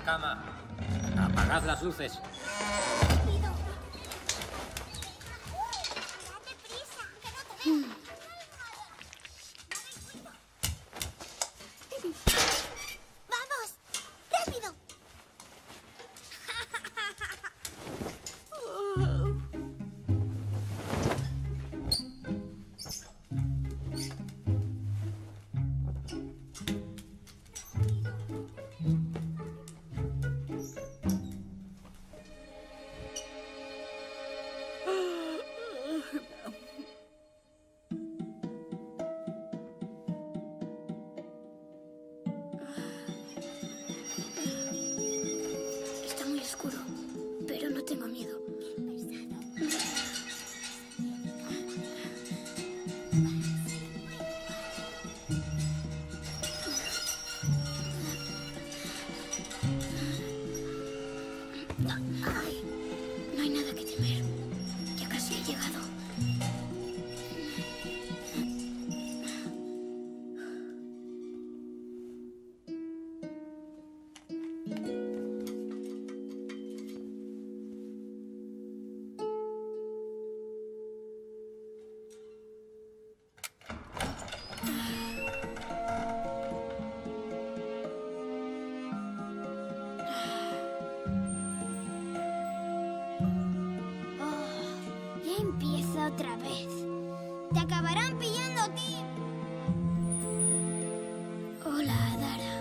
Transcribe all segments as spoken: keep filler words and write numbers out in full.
cama. Apagad las luces. Otra vez. Te acabarán pillando a ti. Hola, Dara.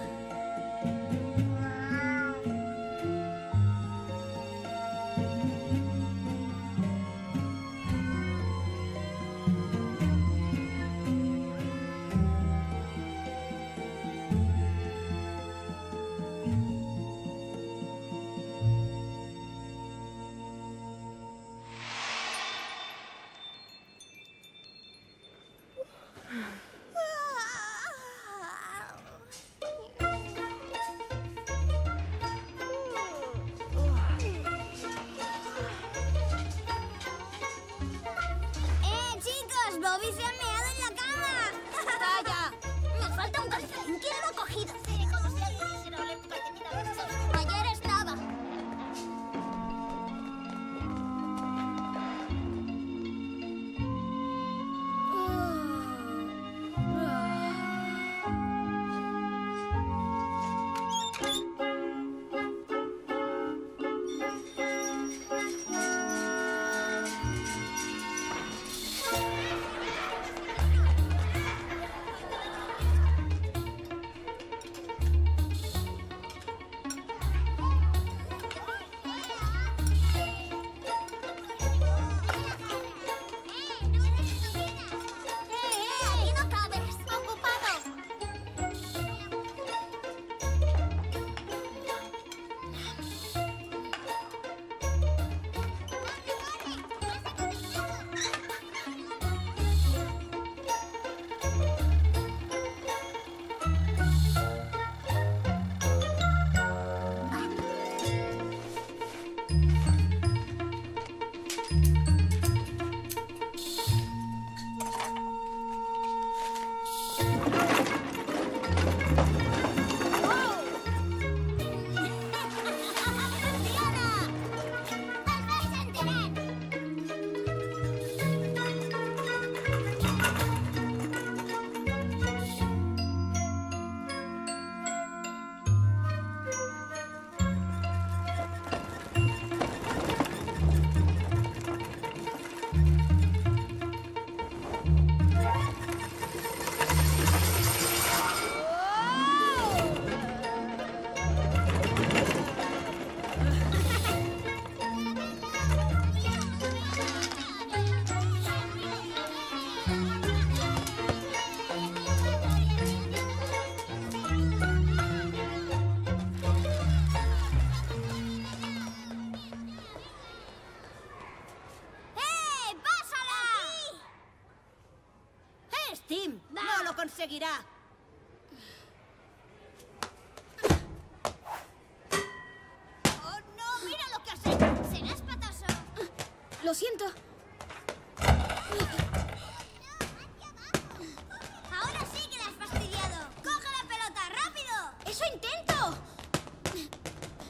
Bobby se ha meado en la cama. ¡Calla! Nos falta un calcetín. ¿Quién lo ha cogido? Como si alguien quisiera oler tu calcetín a veces. Ayer estaba. Tim, no lo conseguirá. ¡Oh, no! ¡Mira lo que has hecho! ¡Serás patoso! Lo siento. ¡Ahora sí que la has fastidiado! ¡Coge la pelota, rápido! ¡Eso intento!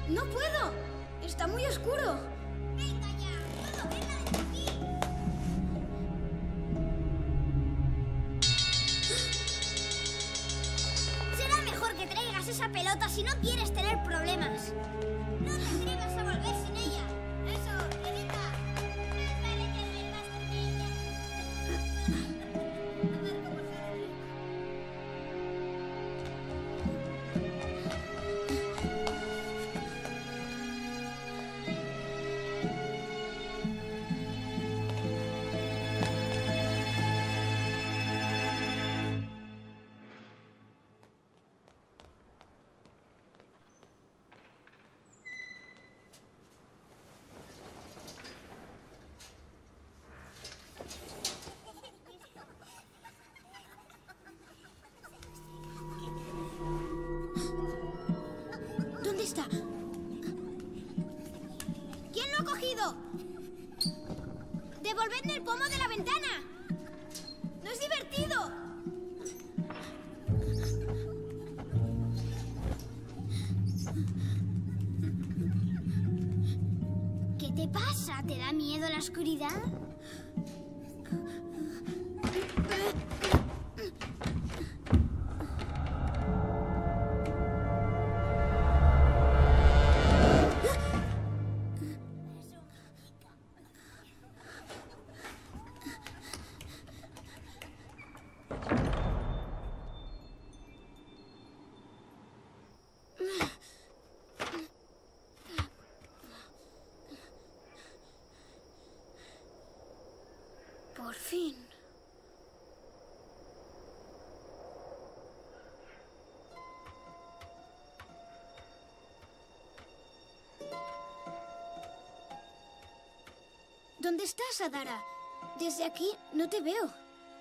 ¡No puedo! ¡Está muy oscuro! ¡Venga ya! ¡Puedo verla desde aquí! Será mejor que traigas esa pelota si no quieres tener problemas. No te atrevas a volver sin ella. Eso, Evita. Más vale que vuelvas sin ella. A ver cómo sale. ¿Dónde está? ¿Quién lo ha cogido? ¡Devolvedme el pomo de la ventana! ¡No es divertido! ¿Qué te pasa? ¿Te da miedo la oscuridad? Por fin. ¿Dónde estás, Adara? Desde aquí no te veo.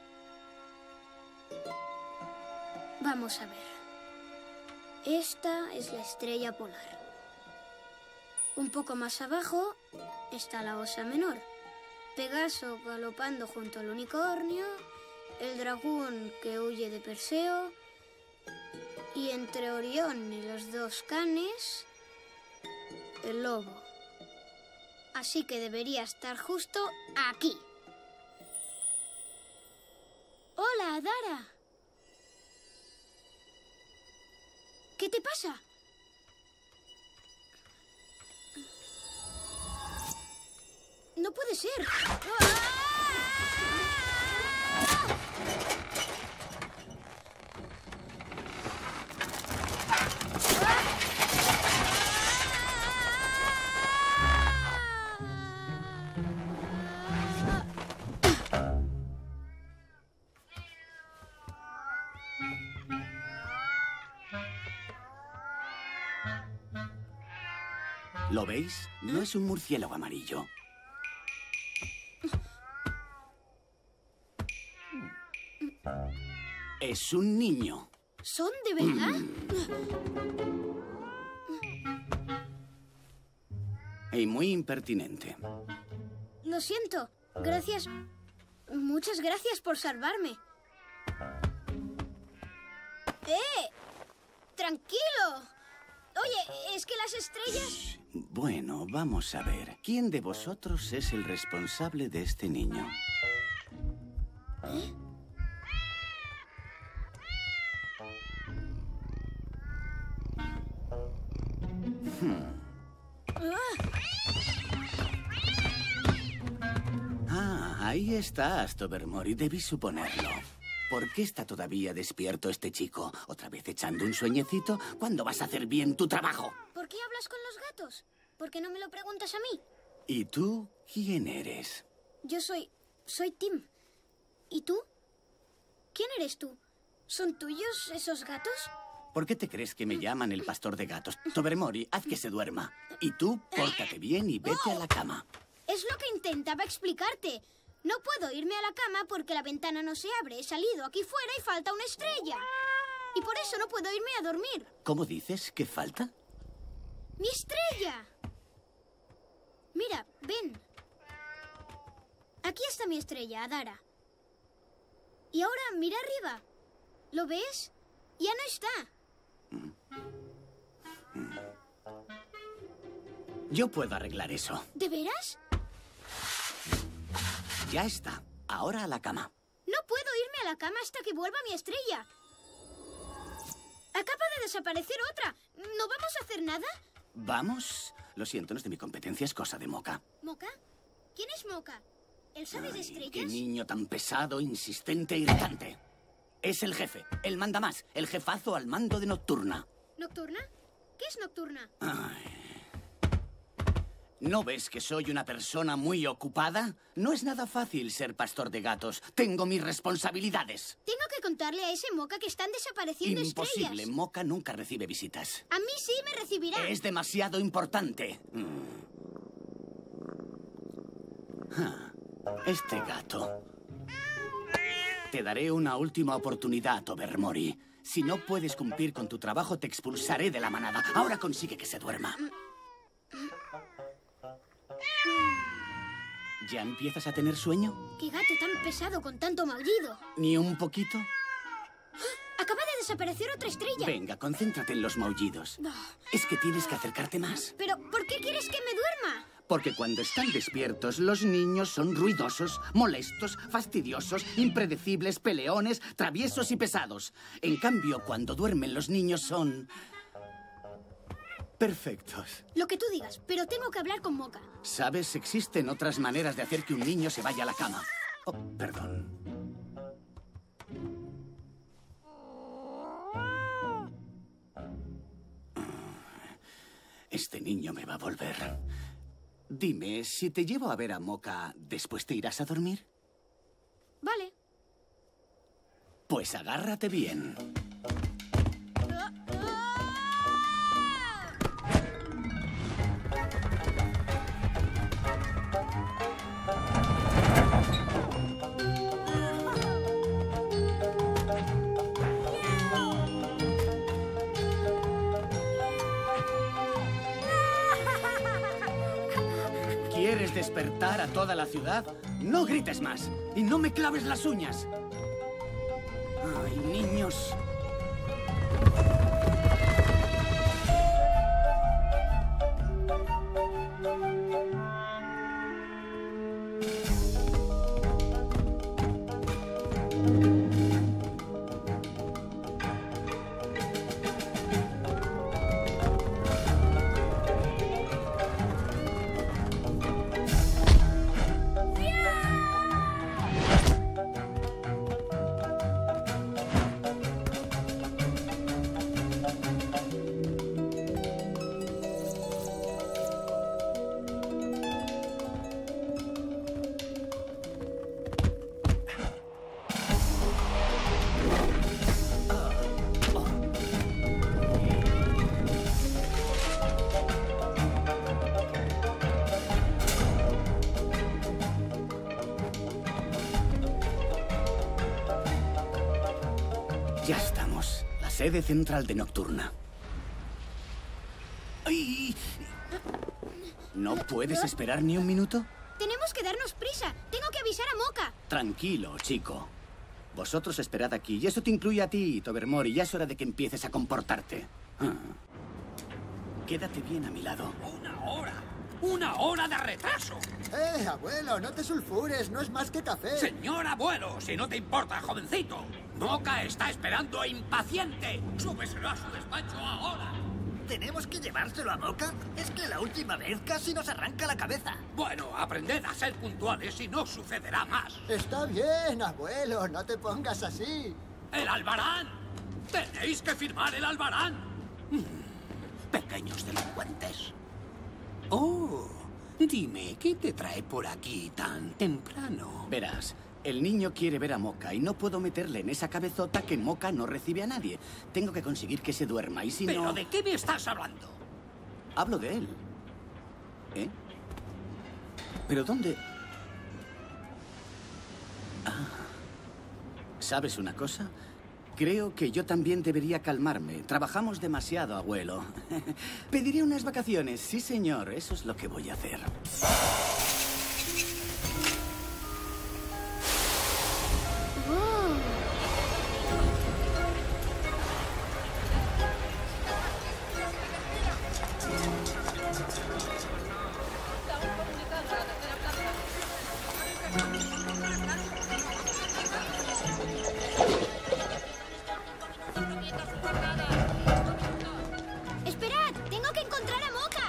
Vamos a ver. Esta es la estrella polar. Un poco más abajo está la Osa Menor. Pegaso galopando junto al unicornio, el dragón que huye de Perseo, y entre Orión y los dos canes, el lobo. Así que debería estar justo aquí. ¡Hola, Adara! ¿Qué te pasa? ¡No puede ser! ¿Lo veis? No es un murciélago amarillo. Es un niño. ¿Son de verdad? Y muy impertinente. Lo siento. Gracias. Muchas gracias por salvarme. ¡Eh! ¡Tranquilo! Oye, es que las estrellas... Bueno, vamos a ver. ¿Quién de vosotros es el responsable de este niño? ¿Eh? Ah, ahí estás, Tobermory. Debí suponerlo. ¿Por qué está todavía despierto este chico? ¿Otra vez echando un sueñecito? ¿Cuándo vas a hacer bien tu trabajo? ¿Por qué hablas con los gatos? ¿Por qué no me lo preguntas a mí? ¿Y tú quién eres? Yo soy... soy Tim. ¿Y tú? ¿Quién eres tú? ¿Son tuyos esos gatos? ¿Por qué te crees que me llaman el pastor de gatos? Tobermory, haz que se duerma. Y tú, pórtate bien y vete a la cama. Es lo que intentaba explicarte. No puedo irme a la cama porque la ventana no se abre. He salido aquí fuera y falta una estrella. Y por eso no puedo irme a dormir. ¿Cómo dices? ¿Qué falta? ¡Mi estrella! Mira, ven. Aquí está mi estrella, Adara. Y ahora mira arriba. ¿Lo ves? Ya no está. Yo puedo arreglar eso. ¿De veras? Ya está. Ahora a la cama. No puedo irme a la cama hasta que vuelva mi estrella. Acaba de desaparecer otra. ¿No vamos a hacer nada? ¿Vamos? Lo siento, no es de mi competencia, es cosa de Moca. ¿Moca? ¿Quién es Moca? ¿El sabe de Ay, estrellas? qué niño tan pesado, insistente e irritante. Es el jefe, el manda más, el jefazo al mando de Nocturna. ¿Nocturna? ¿Qué es Nocturna? Ay. ¿No ves que soy una persona muy ocupada? No es nada fácil ser pastor de gatos. Tengo mis responsabilidades. Tengo que contarle a ese Moca que están desapareciendo Imposible. estrellas. Moca nunca recibe visitas. A mí sí me recibirá. Es demasiado importante. Mm. Ah, este gato. Te daré una última oportunidad, Tobermory. Si no puedes cumplir con tu trabajo, te expulsaré de la manada. Ahora consigue que se duerma. ¿Ya empiezas a tener sueño? ¿Qué gato tan pesado con tanto maullido? ¿Ni un poquito? Acaba de desaparecer otra estrella. Venga, concéntrate en los maullidos. Es que tienes que acercarte más. Pero, ¿por qué quieres que me duerma? Porque cuando están despiertos, los niños son ruidosos, molestos, fastidiosos, impredecibles, peleones, traviesos y pesados. En cambio, cuando duermen, los niños son... perfectos. Lo que tú digas, pero tengo que hablar con Moca. ¿Sabes? Existen otras maneras de hacer que un niño se vaya a la cama. Oh, perdón. Este niño me va a volver. Dime, si te llevo a ver a Moca, ¿después te irás a dormir? Vale. Pues agárrate bien. ¿Quieres despertar a toda la ciudad? No grites más y no me claves las uñas. Ay, niños. Ya estamos. La sede central de Nocturna. ¡Ay! ¿No puedes esperar ni un minuto? Tenemos que darnos prisa. Tengo que avisar a Moca. Tranquilo, chico. Vosotros esperad aquí. Y eso te incluye a ti, Tobermory. Ya es hora de que empieces a comportarte. Ah. Quédate bien a mi lado. ¡Una hora! ¡Una hora de retraso! ¡Eh, abuelo! No te sulfures, no es más que café. Señor abuelo, si no te importa, jovencito. Moca está esperando impaciente. Súbeselo a su despacho ahora. ¿Tenemos que llevárselo a Moca? Es que la última vez casi nos arranca la cabeza. Bueno, aprended a ser puntuales y no sucederá más. Está bien, abuelo, no te pongas así. ¡El albarán! ¡Tenéis que firmar el albarán! Mm, pequeños delincuentes. Oh, dime, ¿qué te trae por aquí tan temprano? Verás, el niño quiere ver a Moca y no puedo meterle en esa cabezota que Moca no recibe a nadie. Tengo que conseguir que se duerma y si ¿Pero no... de qué me estás hablando? Hablo de él. ¿Eh? ¿Pero dónde? Ah. ¿Sabes una cosa? Creo que yo también debería calmarme. Trabajamos demasiado, abuelo. Pediré unas vacaciones. Sí, señor. Eso es lo que voy a hacer. ¡Esperad! ¡Tengo que encontrar a Moca!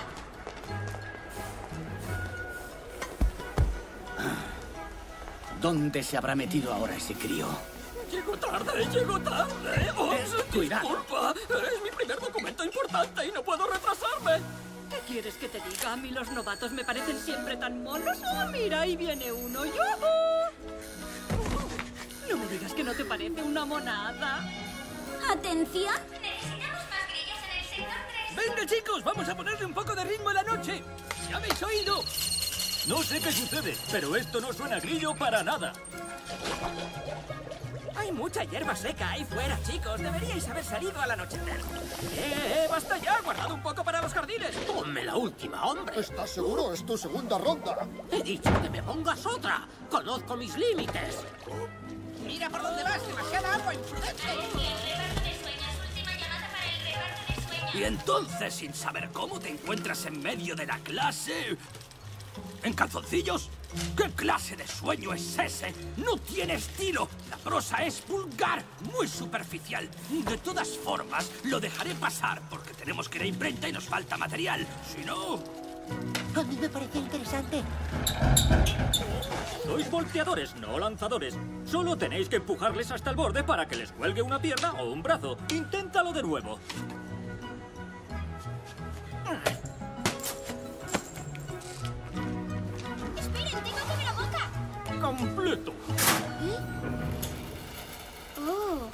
¿Dónde se habrá metido ahora ese crío? Llego tarde, llego tarde. Oh, Eh, cuidado. Disculpa, es mi primer documento importante y no puedo retrasarme. ¿Qué quieres que te diga? A mí los novatos me parecen siempre tan monos. ¡Oh, mira, ahí viene uno! ¡Yujú! No me digas que no te parece una monada. ¡Atención! Necesitamos más grillos en el sector tres. Venga, chicos, vamos a ponerle un poco de ritmo a la noche. ¿Ya habéis oído? No sé qué sucede, pero esto no suena a grillo para nada. Hay mucha hierba seca ahí fuera, chicos. Deberíais haber salido al anochecer. ¡Eh, eh! ¡Basta ya! ¡Guardad un poco para los jardines! ¡Ponme la última, hombre! ¿Estás seguro? Es tu segunda ronda. He dicho que me pongas otra. Conozco mis límites. Mira por dónde vas. Demasiada agua, imprudente. Reparto de sueños. Última llamada para el reparto de sueños. Y entonces, sin saber cómo, te encuentras en medio de la clase... ¿En calzoncillos? ¿Qué clase de sueño es ese? ¡No tiene estilo! La prosa es vulgar, muy superficial. De todas formas, lo dejaré pasar porque tenemos que ir a imprenta y nos falta material. Si no... A mí me parece interesante. Sois volteadores, no lanzadores. Solo tenéis que empujarles hasta el borde para que les cuelgue una pierna o un brazo. Inténtalo de nuevo. ¡Esperen! ¡Tengo que ver a Moca! ¡Completo! ¡Oh!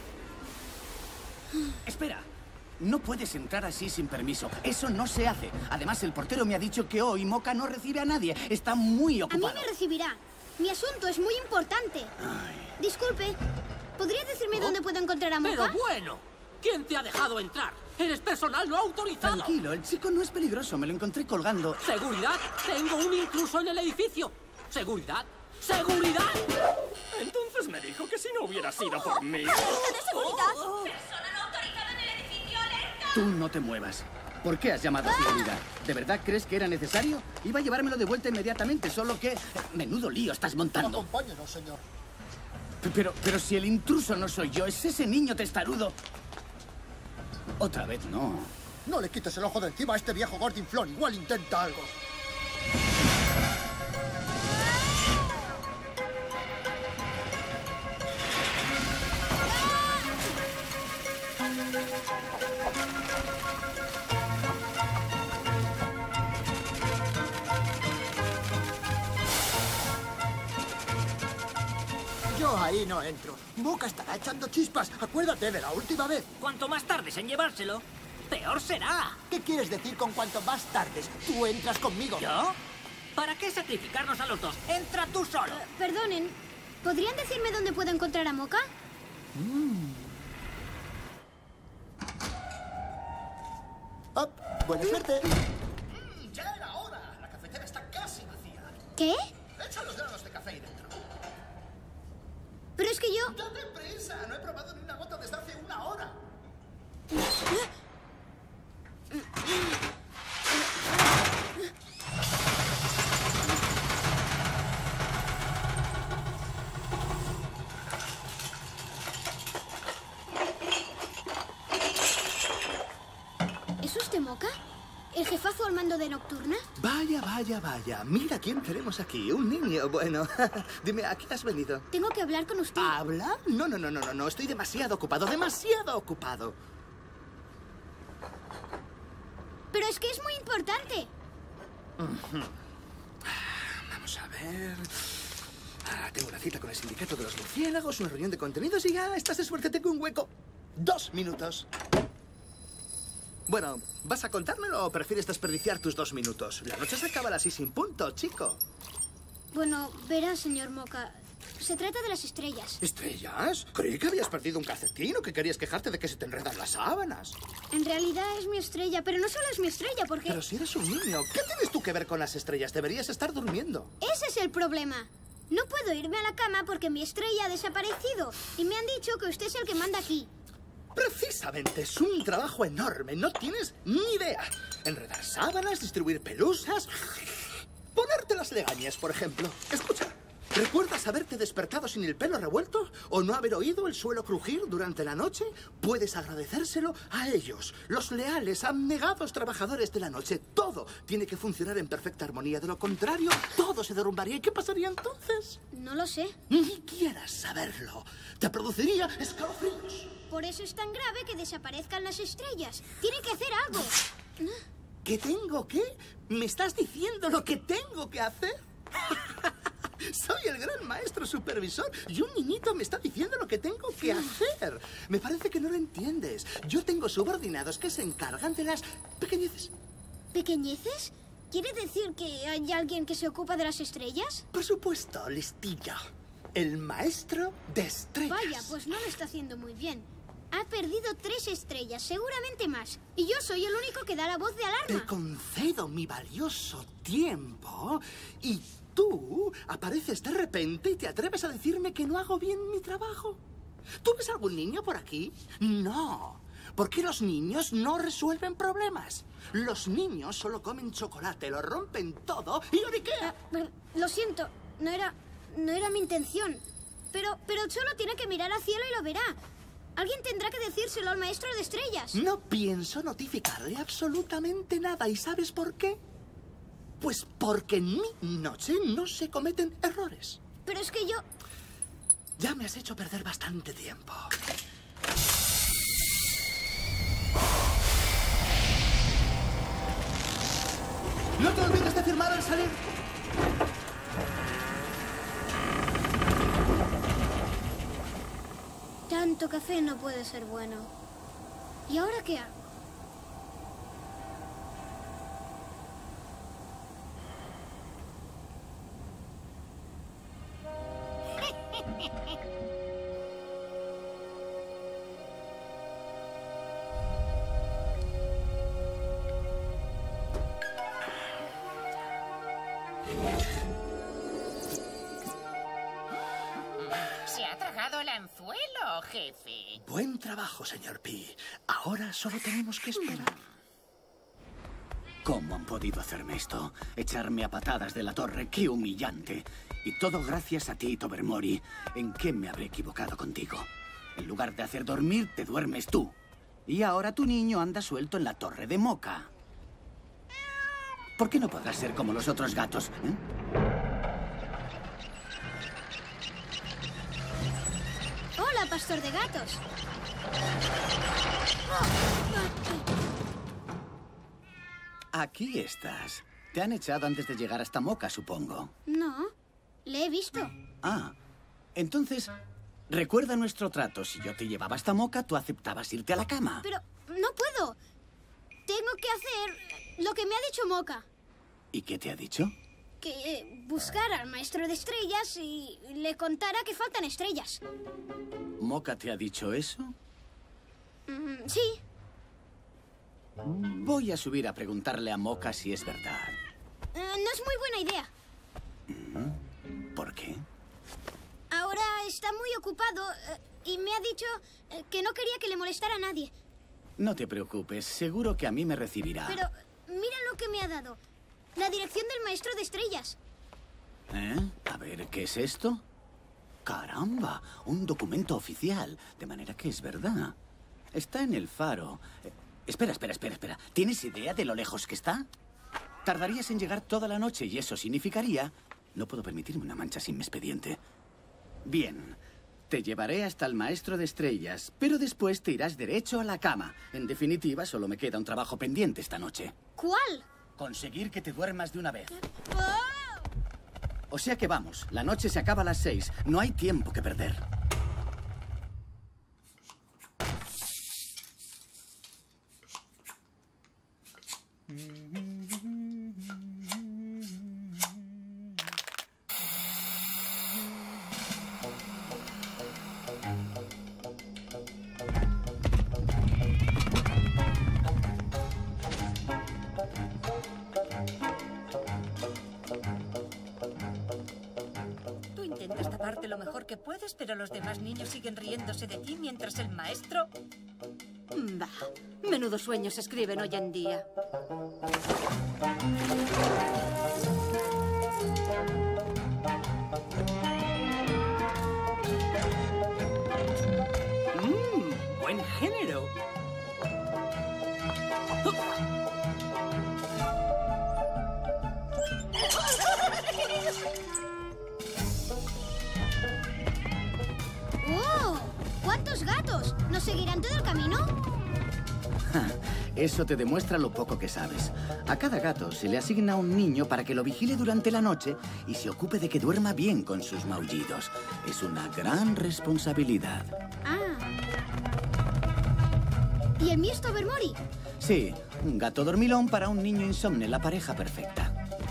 Espera. No puedes entrar así sin permiso. Eso no se hace. Además, el portero me ha dicho que hoy Moca no recibe a nadie. Está muy A mí ocupado. me recibirá. Mi asunto es muy importante. Disculpe, ¿podría decirme dónde puedo encontrar a Pero Moca? bueno, ¿quién te ha dejado entrar? Eres personal no autorizado. Tranquilo, el chico no es peligroso. Me lo encontré colgando. ¿Seguridad? Tengo un intruso en el edificio. ¿Seguridad? ¡Seguridad! Entonces me dijo que si no hubiera sido por mí... ¡Alerta de seguridad! ¡Persona no autorizada en el edificio! ¡Alerta! Tú no te muevas. ¿Por qué has llamado a seguridad? ¿De verdad crees que era necesario? Iba a llevármelo de vuelta inmediatamente, solo que... Menudo lío estás montando. Acompáñenos, señor. Pero, pero si el intruso no soy yo, es ese niño testarudo. Otra vez no. No le quites el ojo de encima a este viejo gordinflón. Igual intenta algo. Yo ahí no entro. Moca estará echando chispas. Acuérdate de la última vez. Cuanto más tardes en llevárselo, peor será. ¿Qué quieres decir con cuanto más tardes? Tú entras conmigo. ¿Yo? ¿Para qué sacrificarnos a los dos? Entra tú solo. Perdonen, ¿podrían decirme dónde puedo encontrar a Moca? Ah, buena suerte. Ya era hora. La cafetera está casi vacía. ¿Qué? Echa los granos de café ahí dentro. Pero es que yo... ¡Date prisa! No he probado ni una gota desde hace una hora. ¿Es usted Moca? ¿El jefazo al mando de Nocturna? Vaya, vaya, vaya. Mira quién tenemos aquí. Un niño. Bueno, dime, ¿a qué has venido? Tengo que hablar con usted. ¿Habla? No, no, no, no, no, no. Estoy demasiado ocupado, demasiado ocupado. Pero es que es muy importante. Vamos a ver. Ah, tengo una cita con el sindicato de los murciélagos, una reunión de contenidos y ya estás de suerte, tengo un hueco. Dos minutos. Bueno, ¿vas a contármelo o prefieres desperdiciar tus dos minutos? La noche se acaba a las seis sin punto, chico. Bueno, verá, señor Moca. Se trata de las estrellas. ¿Estrellas? Creí que habías perdido un calcetín o que querías quejarte de que se te enredan las sábanas. En realidad es mi estrella, pero no solo es mi estrella, porque... Pero si eres un niño, ¿qué tienes tú que ver con las estrellas? Deberías estar durmiendo. Ese es el problema. No puedo irme a la cama porque mi estrella ha desaparecido. Y me han dicho que usted es el que manda aquí. Precisamente, es un trabajo enorme. No tienes ni idea. Enredar sábanas, distribuir pelusas... Ponerte las legañas, por ejemplo. Escucha, ¿Recuerdas haberte despertado sin el pelo revuelto? ¿O no haber oído el suelo crujir durante la noche? Puedes agradecérselo a ellos, los leales, abnegados trabajadores de la noche. Todo tiene que funcionar en perfecta armonía. De lo contrario, todo se derrumbaría. ¿Y qué pasaría entonces? No lo sé. Ni quieras saberlo. Te produciría escalofríos. Por eso es tan grave que desaparezcan las estrellas. Tiene que hacer algo. ¿Qué tengo qué? ¿Me estás diciendo lo que tengo que hacer? Soy el gran maestro supervisor y un niñito me está diciendo lo que tengo que hacer. Me parece que no lo entiendes. Yo tengo subordinados que se encargan de las pequeñeces. ¿Pequeñeces? ¿Quiere decir que hay alguien que se ocupa de las estrellas? Por supuesto, listillo. El maestro de estrellas. Vaya, pues no lo está haciendo muy bien. Ha perdido tres estrellas, seguramente más. Y yo soy el único que da la voz de alarma. Te concedo mi valioso tiempo y tú apareces de repente y te atreves a decirme que no hago bien mi trabajo. ¿Tú ves algún niño por aquí? No, porque los niños no resuelven problemas. Los niños solo comen chocolate, lo rompen todo y lloriquean. Ah, lo siento, no era, no era mi intención. Pero, pero solo tiene que mirar al cielo y lo verá. Alguien tendrá que decírselo al maestro de estrellas. No pienso notificarle absolutamente nada. ¿Y sabes por qué? Pues porque en mi noche no se cometen errores. Pero es que yo... Ya me has hecho perder bastante tiempo. No te olvides de firmar al salir. Tanto café no puede ser bueno. ¿Y ahora qué hago? Se ha tragado el anzuelo, jefe. Buen trabajo, señor Pi. Ahora solo tenemos que esperar. ¿Cómo han podido hacerme esto? Echarme a patadas de la torre, qué humillante. Y todo gracias a ti, Tobermory. ¿En qué me habré equivocado contigo? En lugar de hacer dormir, te duermes tú. Y ahora tu niño anda suelto en la torre de Moca. ¿Por qué no podrás ser como los otros gatos? ¿eh? Hola, pastor de gatos. Aquí estás. Te han echado antes de llegar hasta Moca, supongo. No, le he visto. Ah, entonces, recuerda nuestro trato. Si yo te llevaba hasta Moca, tú aceptabas irte a la cama. Pero no puedo. Tengo que hacer lo que me ha dicho Moca. ¿Y qué te ha dicho? Que eh, buscara al maestro de estrellas y le contara que faltan estrellas. ¿Moca te ha dicho eso? Mm, sí. Voy a subir a preguntarle a Moca si es verdad. Eh, no es muy buena idea. ¿Por qué? Ahora está muy ocupado eh, y me ha dicho eh, que no quería que le molestara a nadie. No te preocupes, seguro que a mí me recibirá. Pero mira lo que me ha dado. La dirección del maestro de estrellas. ¿Eh? A ver, ¿qué es esto? ¡Caramba! Un documento oficial. De manera que es verdad. Está en el faro. Eh, espera, espera, espera, espera. ¿Tienes idea de lo lejos que está? Tardarías en llegar toda la noche y eso significaría... No puedo permitirme una mancha sin mi expediente. Bien. Te llevaré hasta el maestro de estrellas, pero después te irás derecho a la cama. En definitiva, solo me queda un trabajo pendiente esta noche. ¿Cuál? Conseguir que te duermas de una vez. ¡Oh! O sea que vamos, la noche se acaba a las seis. No hay tiempo que perder. Lo mejor que puedes, pero los demás niños siguen riéndose de ti mientras el maestro... Bah, menudos sueños se escriben hoy en día. género. ¡Oh! ¿Cuántos gatos? ¿Nos seguirán todo el camino? Eso te demuestra lo poco que sabes. A cada gato se le asigna un niño para que lo vigile durante la noche y se ocupe de que duerma bien con sus maullidos. Es una gran responsabilidad. Ah. ¿Y el mío es Tobermory? Sí, un gato dormilón para un niño insomne, la pareja perfecta.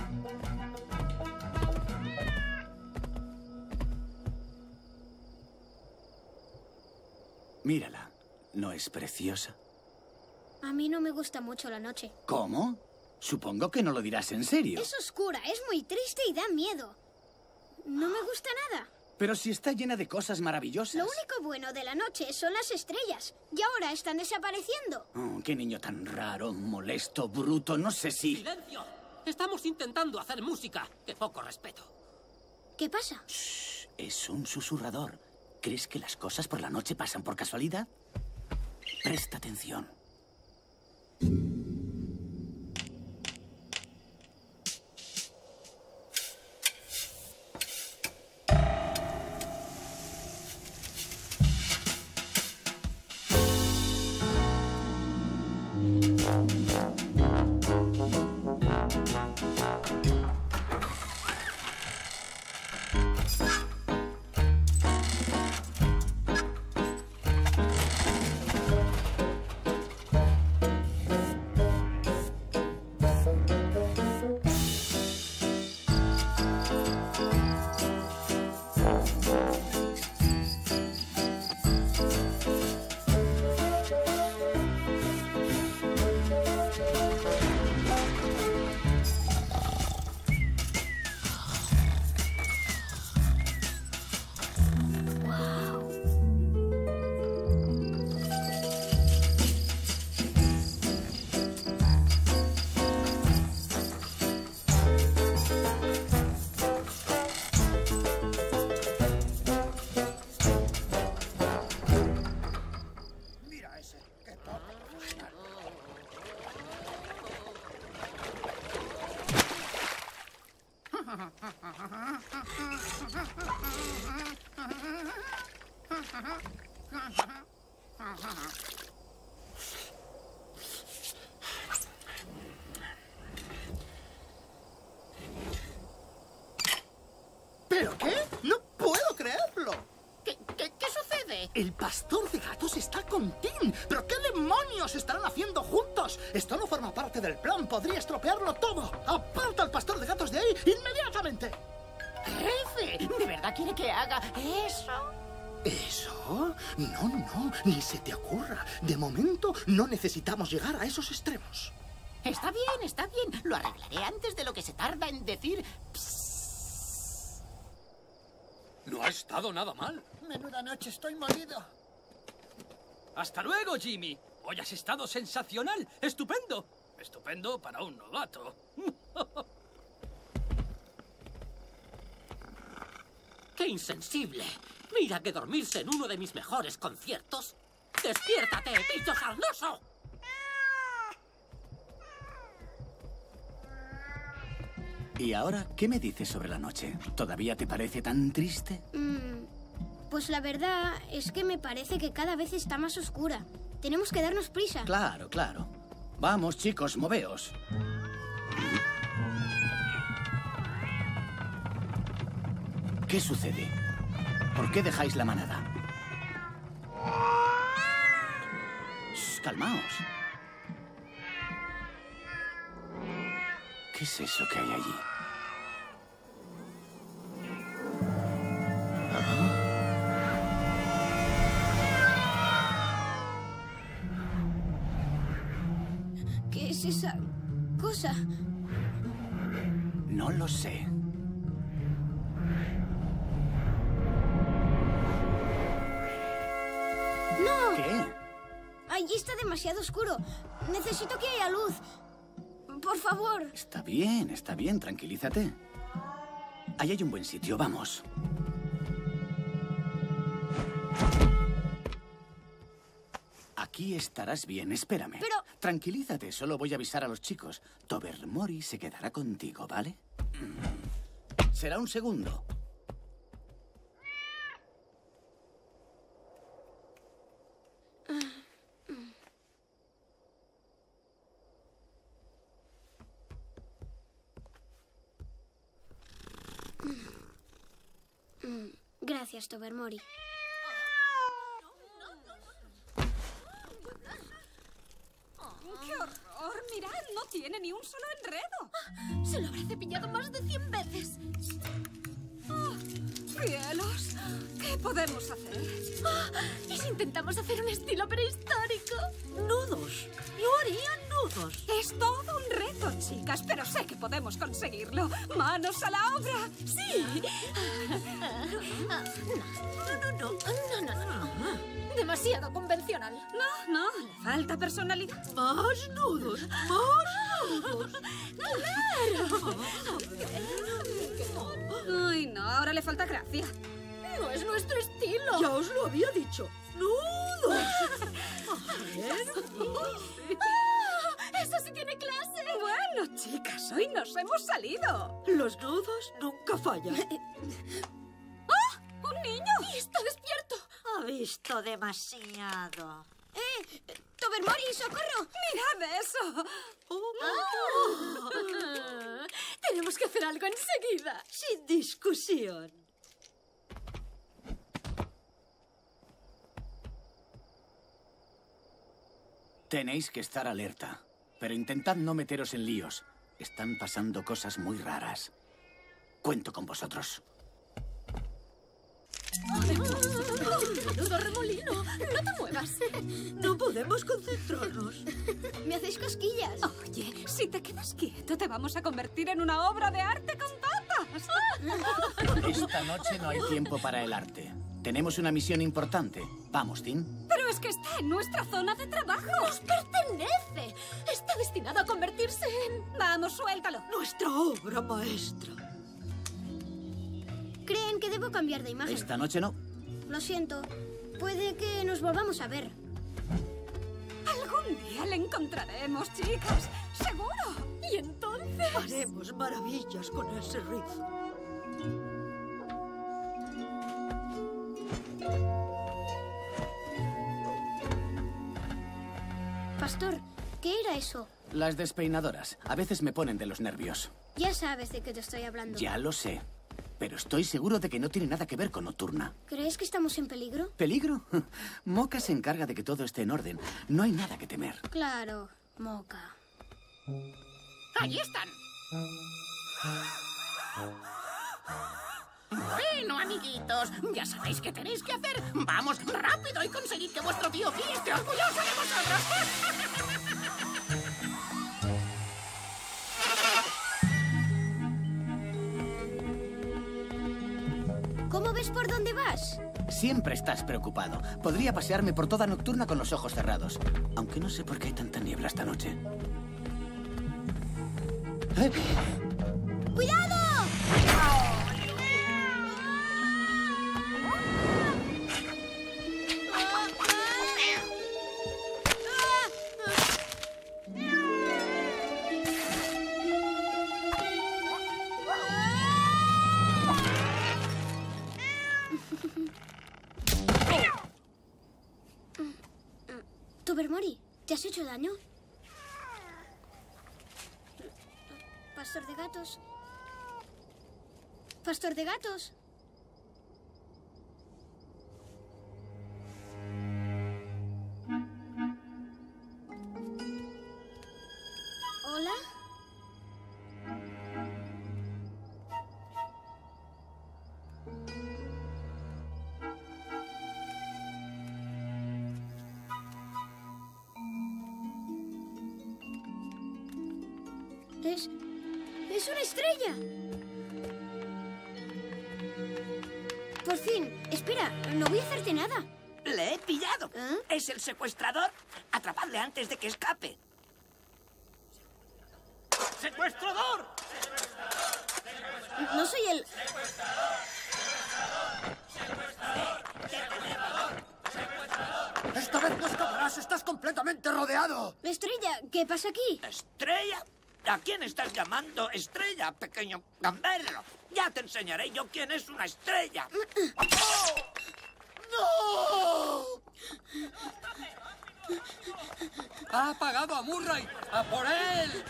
Mírala, ¿no es preciosa? A mí no me gusta mucho la noche. ¿Cómo? Supongo que no lo dirás en serio. Es oscura, es muy triste y da miedo. No me gusta nada. Pero si está llena de cosas maravillosas. Lo único bueno de la noche son las estrellas. Y ahora están desapareciendo. Oh, qué niño tan raro, molesto, bruto, no sé si... ¡Silencio! Estamos intentando hacer música. ¡Qué poco respeto! ¿Qué pasa? Shh, es un susurrador. ¿Crees que las cosas por la noche pasan por casualidad? Presta atención. ¿Pero qué? ¡No puedo creerlo! ¿Qué, qué, qué sucede? El pastor de gatos está con Tim. ¿Pero qué demonios estarán haciendo juntos? Esto no forma parte del plan. Podría estropearlo todo. ¡Aparta al pastor de gatos de ahí inmediatamente! Jefe, ¿de verdad quiere que haga eso? ¿Eso? No, no, ni se te ocurra. De momento no necesitamos llegar a esos extremos. Está bien, está bien. Lo arreglaré antes de lo que se tarda en decir... No ha estado nada mal. Menuda noche, estoy molido. Hasta luego, Jimmy. Hoy has estado sensacional. Estupendo. Estupendo para un novato. ¡Qué insensible! Mira que dormirse en uno de mis mejores conciertos. ¡Despiértate, bicho sarnoso! ¿Y ahora qué me dices sobre la noche? ¿Todavía te parece tan triste? Mm, pues la verdad es que me parece que cada vez está más oscura. Tenemos que darnos prisa. Claro, claro. Vamos, chicos, moveos. ¿Qué sucede? ¿Por qué dejáis la manada? Shh, calmaos. ¿Qué es eso que hay allí? ¿Qué es esa cosa? No lo sé. ¡No! ¿Qué? Allí está demasiado oscuro. Necesito que haya luz. Por favor. Está bien, está bien, tranquilízate. Ahí hay un buen sitio, vamos. Aquí estarás bien, espérame. Pero... Tranquilízate, solo voy a avisar a los chicos. Tobermory se quedará contigo, ¿vale? Será un segundo. Gracias, Tobermory. ¡Qué horror! ¡Mirad! No tiene ni un solo enredo. Se lo habrá cepillado más de cien veces. Oh, ¡cielos! ¿Qué podemos hacer? Oh, ¿y si intentamos hacer un estilo prehistórico? ¡Nudos! Yo haría nudos. Es todo un reto, chicas, pero sé que podemos conseguirlo. ¡Manos a la obra! ¡Sí! No, no, no. No, no, no, no. Demasiado convencional. No, no, le falta personalidad. ¡Más nudos! ¡Más nudos! ¡Claro! Ay, no, ahora le falta gracia. No es nuestro estilo. Ya os lo había dicho. ¡Nudos! A ver. ¡Ah! ¡Eso sí tiene clase! Bueno, chicas, hoy nos hemos salido. Los nudos nunca fallan. ¡Ah! ¡Un niño! ¡Y está despierto! Ha visto demasiado. ¡Eh! ¡Tobermory, socorro! ¡Mirad eso! Oh. Ah. Tenemos que hacer algo enseguida. Sin discusión. Tenéis que estar alerta, pero intentad no meteros en líos. Están pasando cosas muy raras. Cuento con vosotros. ¡Menudo remolino! ¡No te muevas! No podemos concentrarnos. Me hacéis cosquillas. Oye, si te quedas quieto, te vamos a convertir en una obra de arte con patas. Esta noche no hay tiempo para el arte. Tenemos una misión importante. Vamos, Tim. Pero es que está en nuestra zona de trabajo. ¡Nos pertenece! Está destinado a convertirse en... Vamos, suéltalo. Nuestra obra maestra. ¿Creen que debo cambiar de imagen? Esta noche no. Lo siento. Puede que nos volvamos a ver. Algún día le encontraremos, chicas. ¡Seguro! Y entonces... haremos maravillas con ese rizo. Pastor, ¿qué era eso? Las despeinadoras. A veces me ponen de los nervios. Ya sabes de qué te estoy hablando. Ya lo sé. Pero estoy seguro de que no tiene nada que ver con Nocturna. ¿Crees que estamos en peligro? ¿Peligro? Moca se encarga de que todo esté en orden. No hay nada que temer. Claro, Moca. ¡Allí están! Bueno, amiguitos, ya sabéis qué tenéis que hacer. ¡Vamos rápido y conseguid que vuestro tío Pi esté orgulloso de vosotros! ¿Cómo ves por dónde vas? Siempre estás preocupado. Podría pasearme por toda Nocturna con los ojos cerrados. Aunque no sé por qué hay tanta niebla esta noche. ¿Eh? ¡Cuidado! Tobermory, ¿te has hecho daño? Pastor de gatos. Pastor de gatos. ¿Hola? Es... es una estrella. Por fin. Espera, no voy a hacerte nada. Le he pillado. ¿Eh? Es el secuestrador. Atrapadle antes de que escape. ¡Secuestrador! No soy el... Esta vez no escapará. atrás! ¡Estás completamente rodeado! Estrella, ¿qué pasa aquí? ¿Estrella? ¿A quién estás llamando estrella, pequeño gamberro? Ya te enseñaré yo quién es una estrella. ¡No! ¡Ha apagado a Murray! ¡A por él!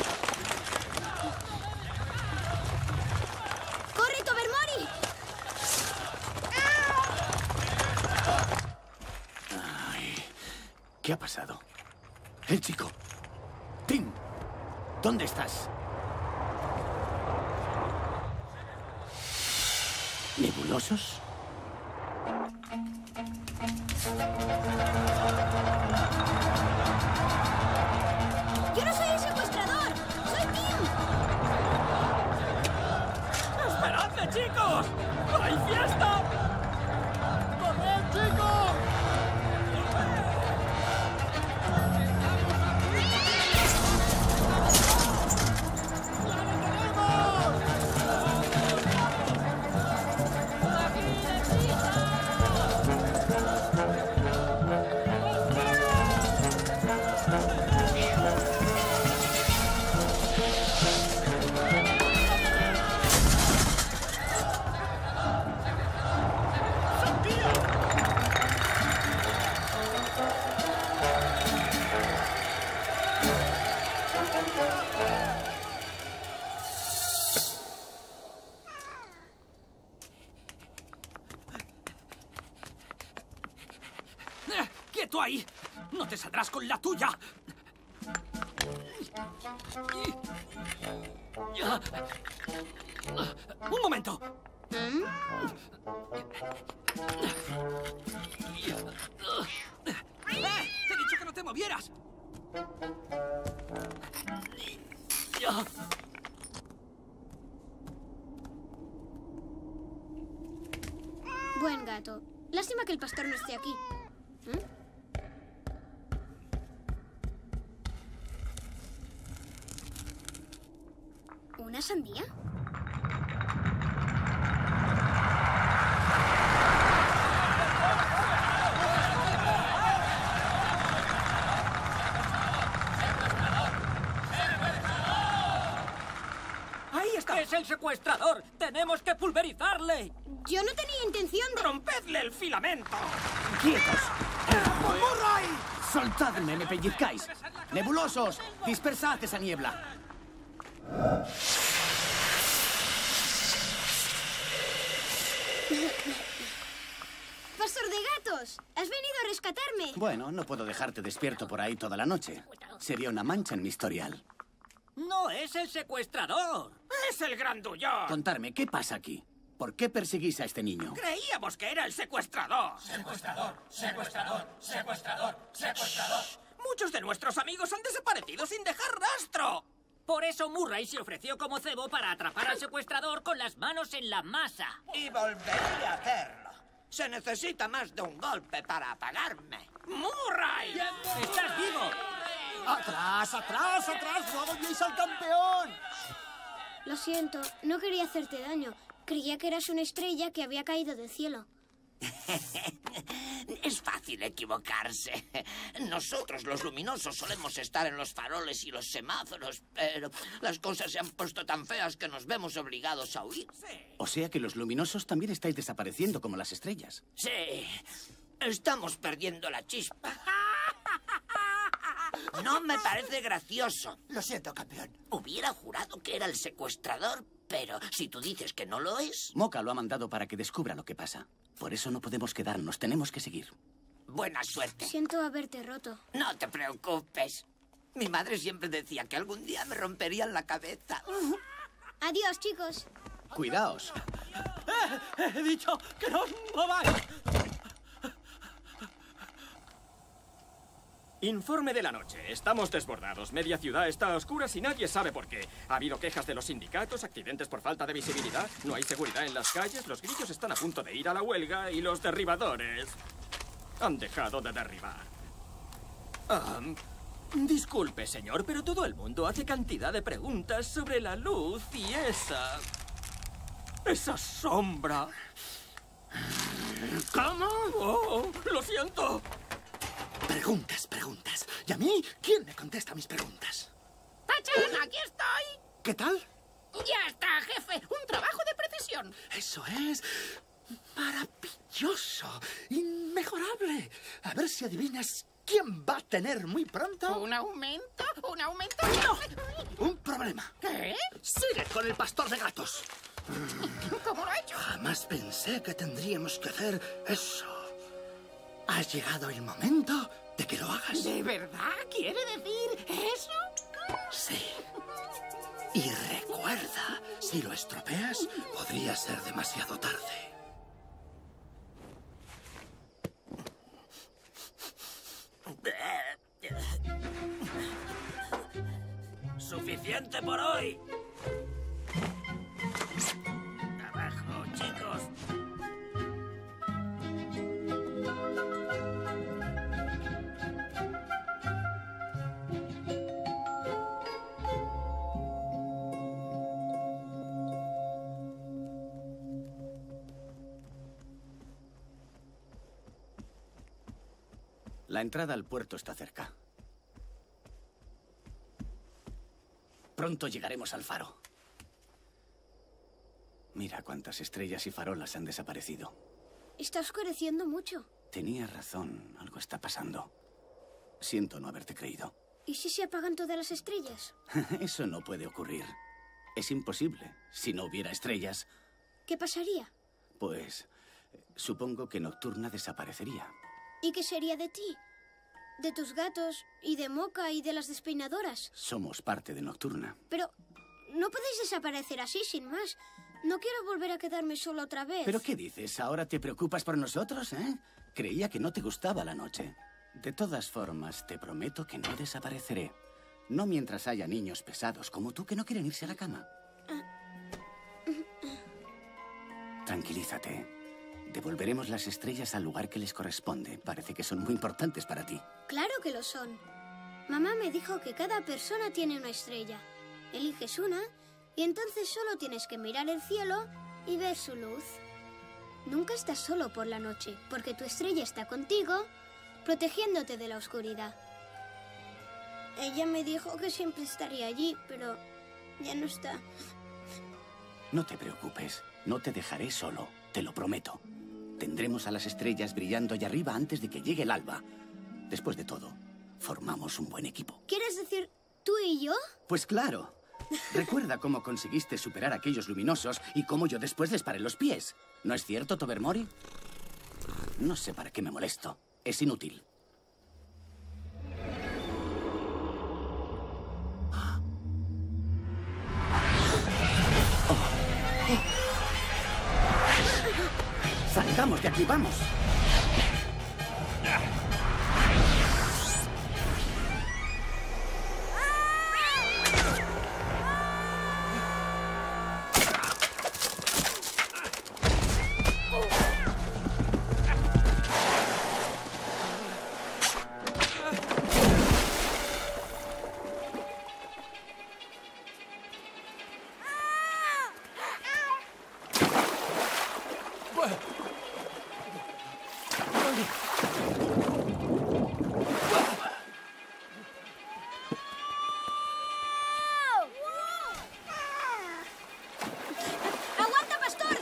¡Corre, Tobermory! Ay, ¿qué ha pasado? El chico. Tim, ¿dónde estás? ¿Nebulosos? ¡Yo no soy el secuestrador! ¡Soy Tim! ¡Esperadme, chicos! ¡Hay fiesta! ¡Corred, chicos! Eh, ¡Quieto ahí! ¡No te saldrás con la tuya! ¡Un momento! ¿Mm? ¡Eh! ¡Te he dicho que no te movieras! Buen gato. Lástima que el pastor no esté aquí. ¿Mm? ¿Una sandía? ¡Ahí está! ¡Es el secuestrador! ¡Tenemos que pulverizarle! Yo no tenía intención de... ¡Rompedle el filamento! ¡Quietos! ¡Murray! ¡Soltadme, me pellizcáis! ¡Nebulosos! ¡Dispersad esa niebla! ¡Pastor de gatos! ¡Has venido a rescatarme! Bueno, no puedo dejarte despierto por ahí toda la noche. Sería una mancha en mi historial. ¡No es el secuestrador! ¡Es el grandullón! Contarme, ¿qué pasa aquí? ¿Por qué perseguís a este niño? Creíamos que era el secuestrador. Secuestrador, secuestrador, secuestrador, secuestrador. Muchos de nuestros amigos han desaparecido sin dejar rastro. Por eso Murray se ofreció como cebo para atrapar al secuestrador con las manos en la masa. Y volvería a hacerlo. Se necesita más de un golpe para apagarme. ¡Murray! ¡Estás vivo! ¡Atrás, atrás, atrás! ¡No agobiéis al campeón! Lo siento, no quería hacerte daño. Creía que eras una estrella que había caído del cielo. Es fácil equivocarse. Nosotros, los luminosos, solemos estar en los faroles y los semáforos, pero las cosas se han puesto tan feas que nos vemos obligados a huir. O sea que los luminosos también estáis desapareciendo como las estrellas. Sí, estamos perdiendo la chispa. No me parece gracioso. Lo siento, campeón. Hubiera jurado que era el secuestrador, pero si tú dices que no lo es... Moca lo ha mandado para que descubra lo que pasa. Por eso no podemos quedarnos, tenemos que seguir. Buena suerte. Siento haberte roto. No te preocupes. Mi madre siempre decía que algún día me romperían la cabeza. Adiós, chicos. Cuidaos. ¡Eh! ¡He dicho que no os mováis! Informe de la noche. Estamos desbordados. Media ciudad está a oscuras y nadie sabe por qué. Ha habido quejas de los sindicatos, accidentes por falta de visibilidad, no hay seguridad en las calles, los grillos están a punto de ir a la huelga y los derribadores han dejado de derribar. Um, disculpe, señor, pero todo el mundo hace cantidad de preguntas sobre la luz y esa... esa sombra. ¿Cómo? Oh, lo siento. Preguntas, preguntas. ¿Y a mí? ¿Quién me contesta mis preguntas? ¡Tachan, aquí estoy! ¿Qué tal? Ya está, jefe. Un trabajo de precisión. Eso es maravilloso, inmejorable. A ver si adivinas quién va a tener muy pronto. ¿Un aumento? ¿Un aumento? ¡No! Un problema. ¿Qué? Sigue con el pastor de gatos. ¿Cómo lo ha hecho? Jamás pensé que tendríamos que hacer eso. Ha llegado el momento de que lo hagas. ¿De verdad quiere decir eso? Sí. Y recuerda, si lo estropeas, podría ser demasiado tarde. Suficiente por hoy. Abajo, chicos. La entrada al puerto está cerca. Pronto llegaremos al faro. Mira cuántas estrellas y farolas han desaparecido. Está oscureciendo mucho. Tenías razón, algo está pasando. Siento no haberte creído. ¿Y si se apagan todas las estrellas? Eso no puede ocurrir. Es imposible. Si no hubiera estrellas, ¿Qué pasaría? pues supongo que Nocturna desaparecería. ¿Y qué sería de ti? De tus gatos, y de Moca, y de las despeinadoras. Somos parte de Nocturna. Pero no podéis desaparecer así, sin más. No quiero volver a quedarme sola otra vez. ¿Pero qué dices? ¿Ahora te preocupas por nosotros, eh? Creía que no te gustaba la noche. De todas formas, te prometo que no desapareceré. No mientras haya niños pesados como tú que no quieren irse a la cama. Tranquilízate. Devolveremos las estrellas al lugar que les corresponde. Parece que son muy importantes para ti. Claro que lo son. Mamá me dijo que cada persona tiene una estrella. Eliges una y entonces solo tienes que mirar el cielo y ver su luz. Nunca estás solo por la noche, porque tu estrella está contigo, protegiéndote de la oscuridad. Ella me dijo que siempre estaría allí, pero ya no está. No te preocupes. No te dejaré solo. Te lo prometo. Tendremos a las estrellas brillando allá arriba antes de que llegue el alba. Después de todo, formamos un buen equipo. ¿Quieres decir tú y yo? Pues claro. Recuerda cómo conseguiste superar a aquellos luminosos y cómo yo después les paré los pies. ¿No es cierto, Tobermory? No sé para qué me molesto. Es inútil. Salgamos de aquí, vamos. ¡Aguanta, pastor!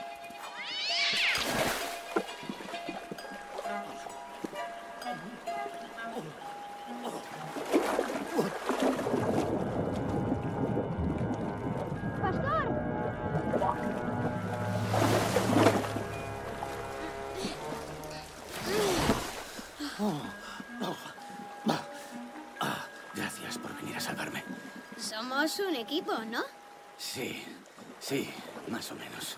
Oh, oh, oh. Ah, gracias por venir a salvarme. Somos un equipo, ¿no? Sí, sí, más o menos.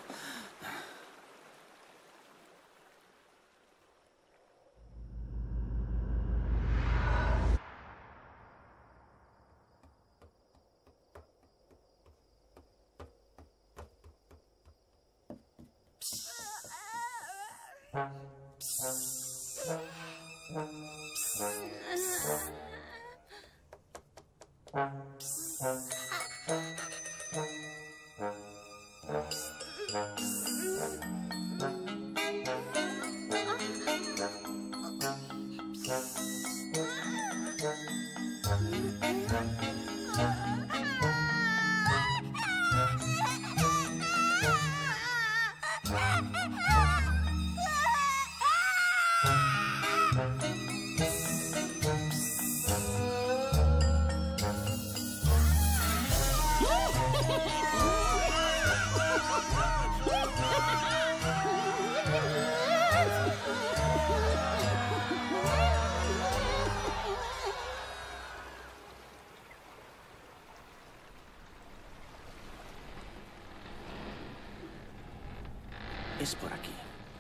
Es por aquí.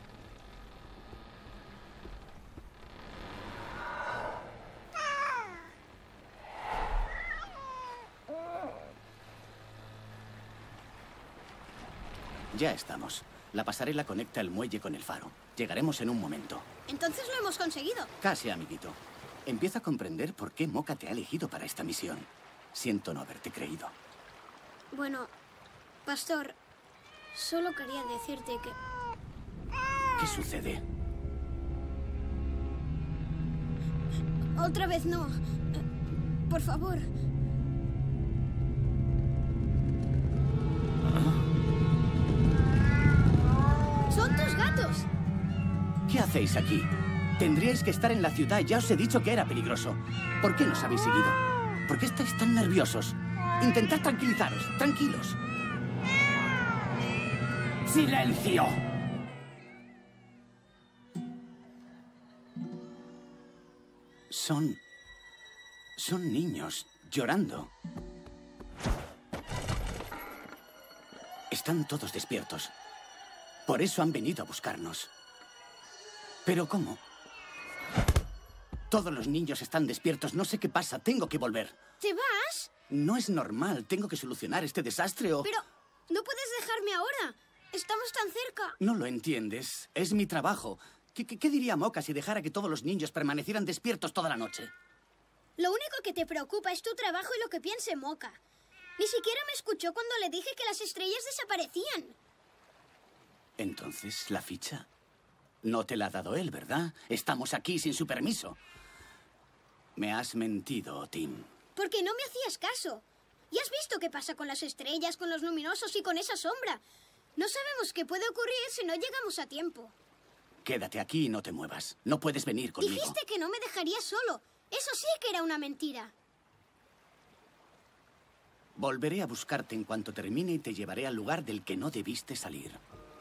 Ya estamos. La pasarela conecta el muelle con el faro. Llegaremos en un momento. Entonces lo hemos conseguido. Casi, amiguito. Empieza a comprender por qué Mocha te ha elegido para esta misión. Siento no haberte creído. Bueno, Pastor, solo quería decirte que... ¿Qué sucede? Otra vez no. Por favor. ¡Son tus gatos! ¿Qué hacéis aquí? Tendríais que estar en la ciudad. Ya os he dicho que era peligroso. ¿Por qué nos habéis seguido? ¿Por qué estáis tan nerviosos? Intentad tranquilizaros. Tranquilos. ¡Silencio! Son... son niños llorando. Están todos despiertos. Por eso han venido a buscarnos. ¿Pero cómo? Todos los niños están despiertos. No sé qué pasa. Tengo que volver. ¿Te vas? No es normal. Tengo que solucionar este desastre o... Pero no puedes dejarme ahora. Estamos tan cerca. No lo entiendes. Es mi trabajo. ¿Qué, qué, qué diría Mocha si dejara que todos los niños permanecieran despiertos toda la noche? Lo único que te preocupa es tu trabajo y lo que piense Mocha. Ni siquiera me escuchó cuando le dije que las estrellas desaparecían. Entonces, ¿la ficha? No te la ha dado él, ¿verdad? Estamos aquí sin su permiso. Me has mentido, Tim. Porque no me hacías caso. Y has visto qué pasa con las estrellas, con los luminosos y con esa sombra. No sabemos qué puede ocurrir si no llegamos a tiempo. Quédate aquí y no te muevas. No puedes venir conmigo. Dijiste que no me dejarías solo. Eso sí que era una mentira. Volveré a buscarte en cuanto termine y te llevaré al lugar del que no debiste salir.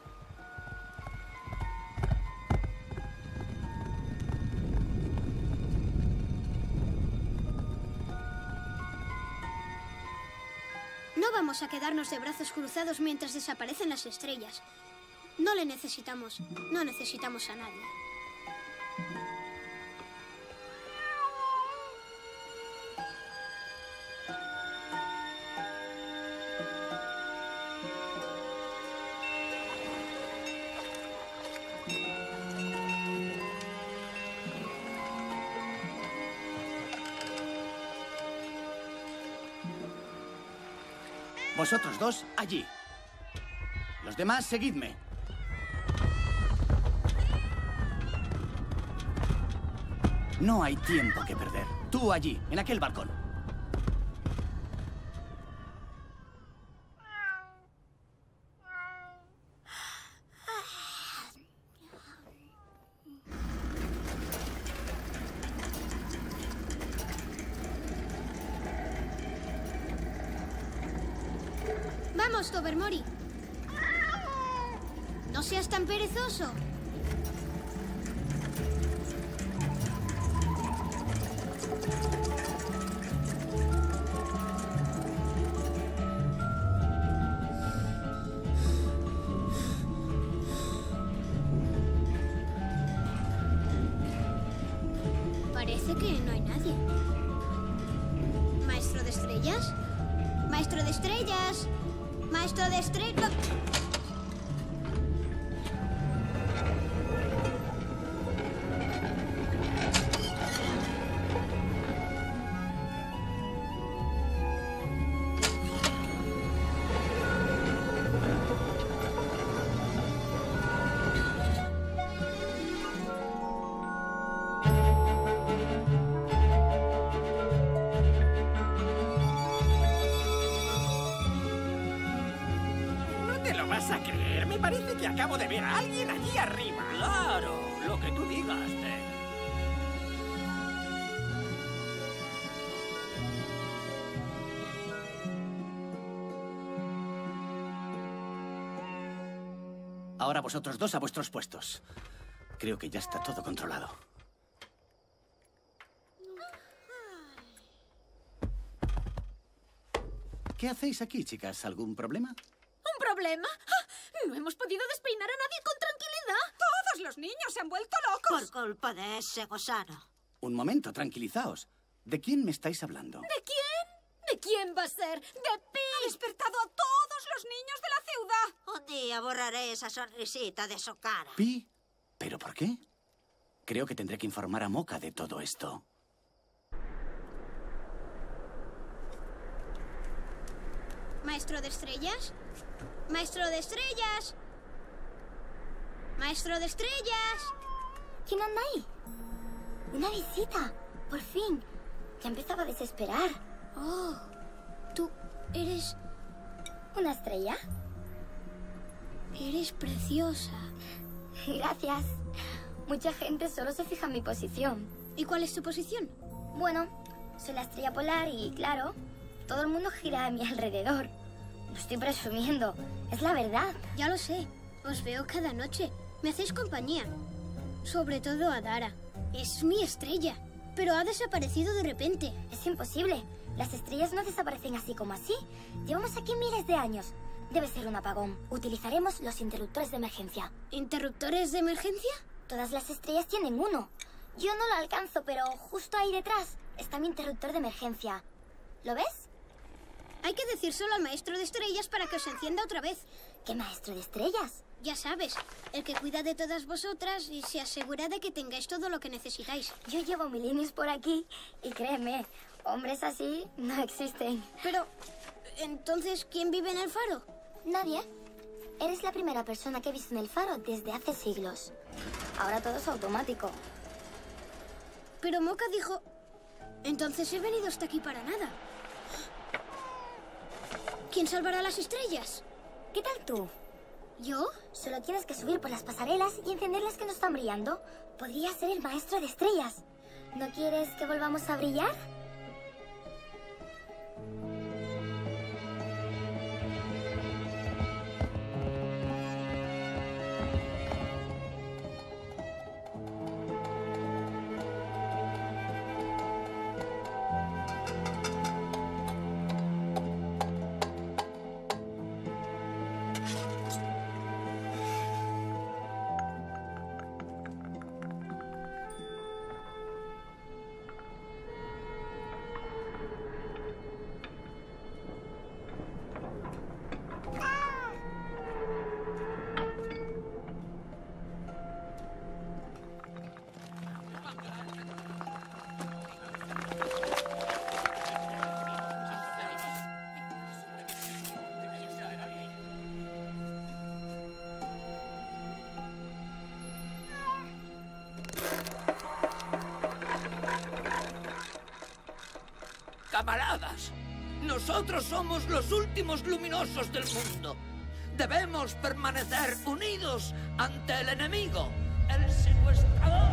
No vamos a quedarnos de brazos cruzados mientras desaparecen las estrellas. No le necesitamos. No necesitamos a nadie. Vosotros dos, allí. Los demás, seguidme. No hay tiempo que perder. Tú allí, en aquel balcón. Vamos, Tobermory. No seas tan perezoso. Parece que no hay nadie. ¿Maestro de estrellas? ¡Maestro de estrellas! ¡Maestro de estrellas! acabo de ver a alguien allí arriba. Claro, lo que tú digas, Ted. Ahora vosotros dos a vuestros puestos. Creo que ya está todo controlado. ¿Qué hacéis aquí, chicas? ¿Algún problema? ¿Un problema? ¡Ah! No hemos podido despeinar a nadie con tranquilidad. Todos los niños se han vuelto locos. Por culpa de ese gusano. Un momento, tranquilizaos. ¿De quién me estáis hablando? ¿De quién? ¿De quién va a ser? ¡De Pi! Ha despertado a todos los niños de la ciudad. Un día borraré esa sonrisita de su cara. ¿Pi? ¿Pero por qué? Creo que tendré que informar a Mocha de todo esto. ¿Maestro de estrellas? ¡Maestro de estrellas! ¡Maestro de estrellas! ¿Quién anda ahí? Una visita. Por fin. Ya empezaba a desesperar. Oh, tú eres... ¿Una estrella? Eres preciosa. Gracias. Mucha gente solo se fija en mi posición. ¿Y cuál es tu posición? Bueno, soy la estrella polar y, claro, todo el mundo gira a mi alrededor. No estoy presumiendo, es la verdad. Ya lo sé, os veo cada noche. Me hacéis compañía. Sobre todo a Dara. Es mi estrella, pero ha desaparecido de repente. Es imposible. Las estrellas no desaparecen así como así. Llevamos aquí miles de años. Debe ser un apagón. Utilizaremos los interruptores de emergencia. ¿Interruptores de emergencia? Todas las estrellas tienen uno. Yo no lo alcanzo, pero justo ahí detrás está mi interruptor de emergencia. ¿Lo ves? Hay que decir solo al maestro de estrellas para que os encienda otra vez. ¿Qué maestro de estrellas? Ya sabes, el que cuida de todas vosotras y se asegura de que tengáis todo lo que necesitáis. Yo llevo milenios por aquí y créeme, hombres así no existen. Pero, ¿entonces quién vive en el faro? Nadie. Eres la primera persona que he visto en el faro desde hace siglos. Ahora todo es automático. Pero Mocha dijo... Entonces he venido hasta aquí para nada. ¿Quién salvará las estrellas? ¿Qué tal tú? ¿Yo? Solo tienes que subir por las pasarelas y encender las que no están brillando. Podría ser el maestro de estrellas. ¿No quieres que volvamos a brillar? Camaradas, nosotros somos los últimos luminosos del mundo. Debemos permanecer unidos ante el enemigo, el secuestrador.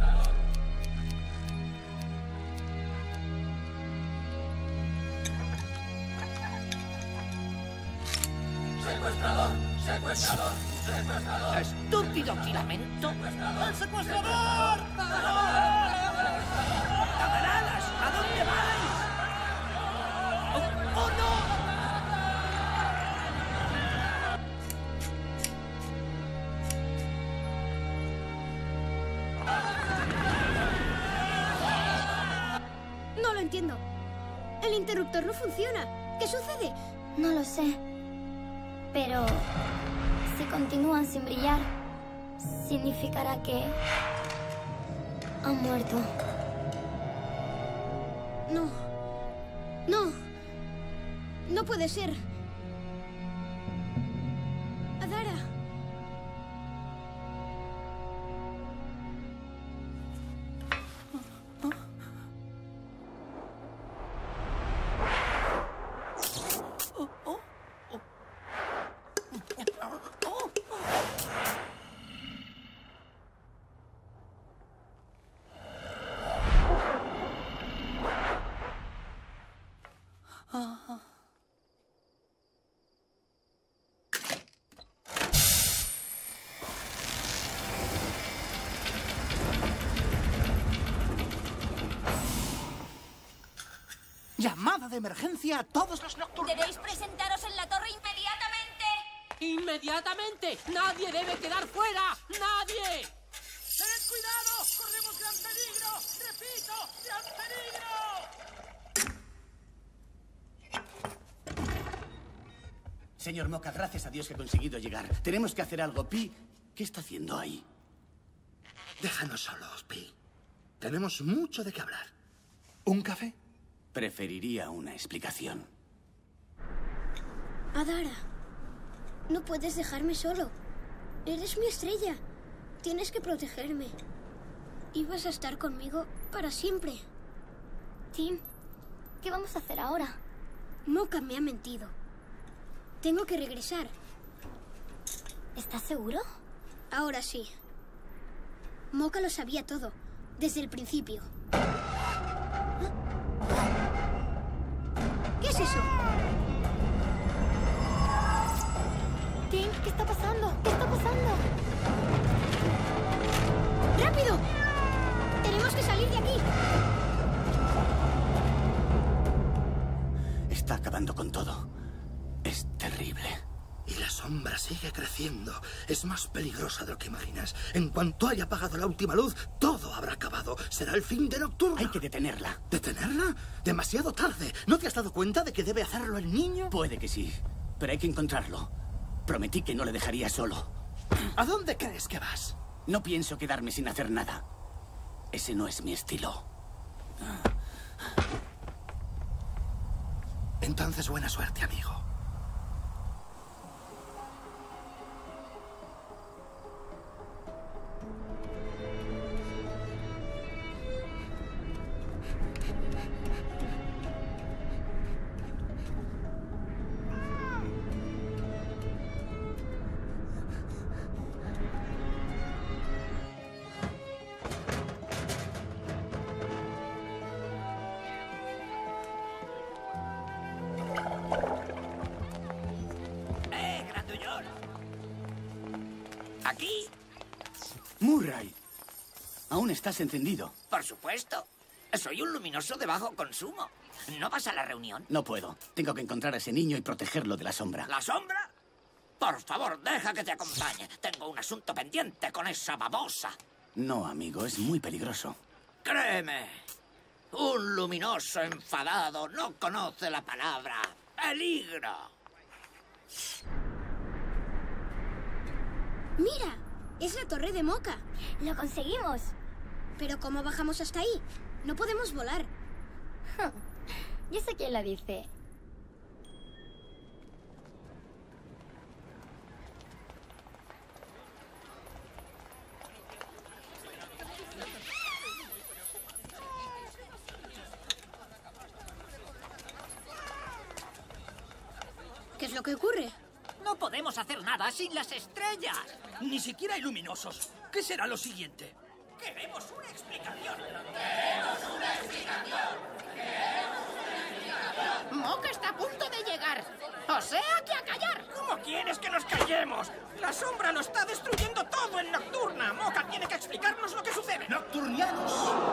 Secuestrador, secuestrador, secuestrador. Estúpido filamento. ¡El secuestrador! Camaradas, ¿a dónde vais? ¡Oh, no! No lo entiendo. El interruptor no funciona. ¿Qué sucede? No lo sé. Pero si continúan sin brillar, significará que han muerto. No. No. No puede ser. Adara. Llamada de emergencia a todos los nocturnos. Debéis presentaros en la torre inmediatamente. ¡Inmediatamente! ¡Nadie debe quedar fuera! ¡Nadie! ¡Tened cuidado! ¡Corremos gran peligro! ¡Repito! ¡Gran peligro! Señor Moca, gracias a Dios que he conseguido llegar. Tenemos que hacer algo. Pi, ¿qué está haciendo ahí? Déjanos solos, Pi. Tenemos mucho de qué hablar. ¿Un café? Preferiría una explicación. Adara, no puedes dejarme solo. Eres mi estrella. Tienes que protegerme. Y vas a estar conmigo para siempre. Tim, ¿qué vamos a hacer ahora? Moca me ha mentido. Tengo que regresar. ¿Estás seguro? Ahora sí. Moca lo sabía todo, desde el principio. ¿Qué es eso? Tim, ¿qué está pasando? ¿Qué está pasando? ¡Rápido! ¡Tenemos que salir de aquí! Está acabando con todo. Es terrible. Y la sombra sigue creciendo. Es más peligrosa de lo que imaginas. En cuanto haya apagado la última luz, todo habrá acabado. Será el fin de Nocturna. Hay que detenerla. ¿Detenerla? Demasiado tarde. ¿No te has dado cuenta de que debe hacerlo el niño? Puede que sí, pero hay que encontrarlo. Prometí que no le dejaría solo. ¿A dónde crees que vas? No pienso quedarme sin hacer nada. Ese no es mi estilo. Entonces, buena suerte, amigo. ¿Aquí? Murray, aún estás encendido. Por supuesto. Soy un luminoso de bajo consumo. ¿No vas a la reunión? No puedo. Tengo que encontrar a ese niño y protegerlo de la sombra. ¿La sombra? Por favor, deja que te acompañe. Tengo un asunto pendiente con esa babosa. No, amigo, es muy peligroso. Créeme. Un luminoso enfadado no conoce la palabra peligro. ¡Mira! Es la torre de Moca. ¡Lo conseguimos! ¿Pero cómo bajamos hasta ahí? No podemos volar. Yo sé quién la dice. ¿Qué es lo que ocurre? No podemos hacer nada sin las estrellas. Ni siquiera hay luminosos. ¿Qué será lo siguiente? Queremos una explicación. Queremos una explicación. Queremos una explicación. Moca está a punto de llegar. O sea que a callar. ¿Cómo quieres que nos callemos? La sombra lo está destruyendo todo en Nocturna. Moca tiene que explicarnos lo que sucede. ¡Nocturnianos!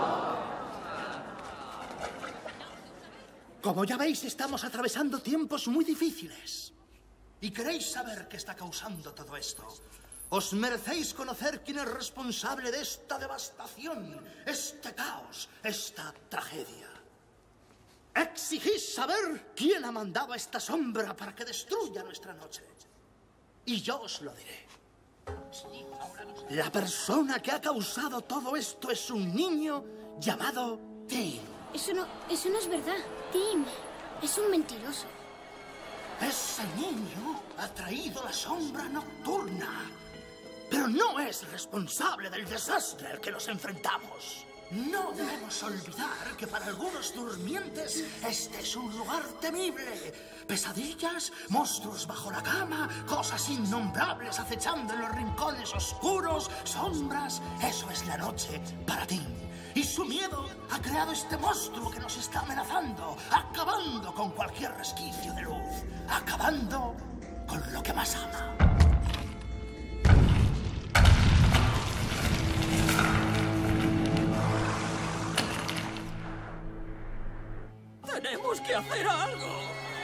Como ya veis, estamos atravesando tiempos muy difíciles. ¿Y queréis saber qué está causando todo esto? Os merecéis conocer quién es responsable de esta devastación, este caos, esta tragedia. Exigís saber quién ha mandado a esta sombra para que destruya nuestra noche. Y yo os lo diré. La persona que ha causado todo esto es un niño llamado Tim. Eso no, eso no es verdad. Tim es un mentiroso. Ese niño ha traído la sombra nocturna, pero no es responsable del desastre al que nos enfrentamos. No debemos olvidar que para algunos durmientes este es un lugar temible. Pesadillas, monstruos bajo la cama, cosas innombrables acechando en los rincones oscuros, sombras. Eso es la noche para ti. Y su miedo ha creado este monstruo que nos está amenazando, acabando con cualquier resquicio de luz, acabando con lo que más ama. Tenemos que hacer algo.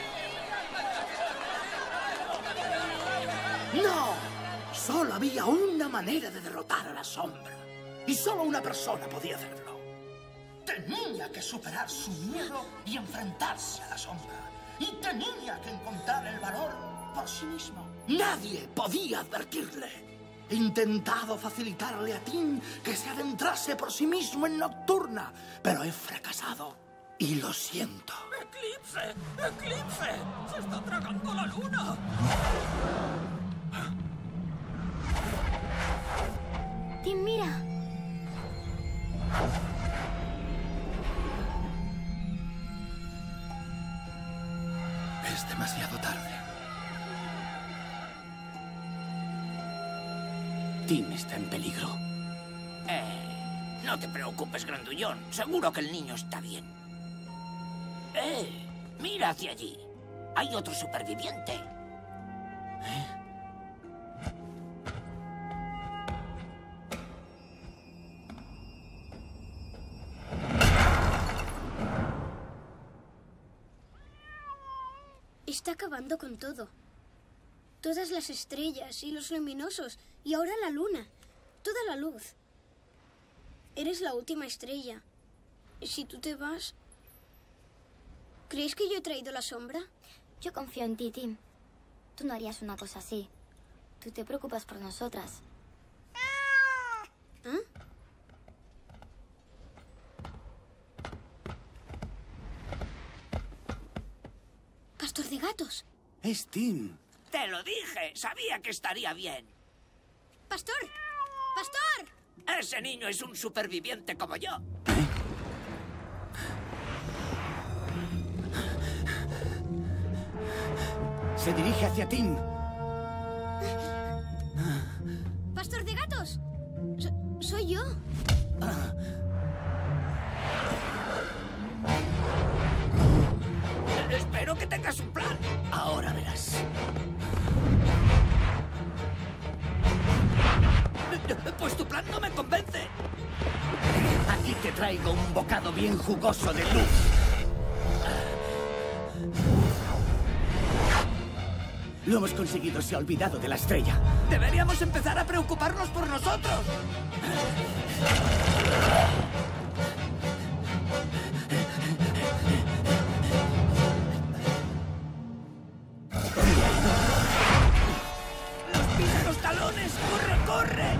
¡No! Solo había una manera de derrotar a la sombra. Y solo una persona podía hacerlo. Tenía que superar su miedo y enfrentarse a la sombra. Y tenía que encontrar el valor por sí mismo. Nadie podía advertirle. He intentado facilitarle a Tim que se adentrase por sí mismo en Nocturna, pero he fracasado. Y lo siento. ¡Eclipse! ¡Eclipse! ¡Se está tragando la luna! Tim, mira. Es demasiado tarde. Tim está en peligro. Eh, no te preocupes, grandullón. Seguro que el niño está bien. ¡Eh! Mira hacia allí. Hay otro superviviente. ¿Eh? Está acabando con todo. Todas las estrellas y los luminosos. Y ahora la luna. Toda la luz. Eres la última estrella. Si tú te vas... ¿Crees que yo he traído la sombra? Yo confío en ti, Tim. Tú no harías una cosa así. Tú te preocupas por nosotras. ¿Ah? Pastor de gatos. Es Tim. Te lo dije. Sabía que estaría bien. ¡Pastor! ¡Pastor! Ese niño es un superviviente como yo. Se dirige hacia Tim. ¡Pastor de gatos! So- soy yo. Espero que tengas un plan. Ahora verás. Pues tu plan no me convence. Aquí te traigo un bocado bien jugoso de luz. Lo hemos conseguido, se ha olvidado de la estrella. Deberíamos empezar a preocuparnos por nosotros. ¡Nos pisan los talones! ¡Corre, corre!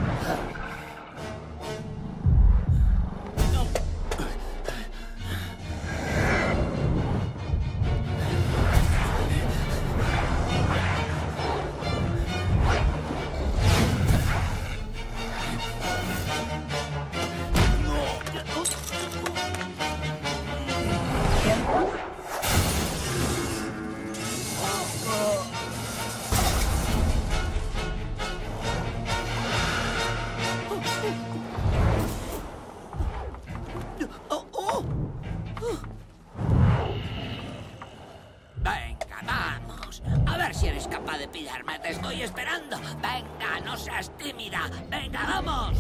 Venga, vamos. A ver si eres capaz de pillarme. Te estoy esperando. Venga, no seas tímida. Venga, vamos.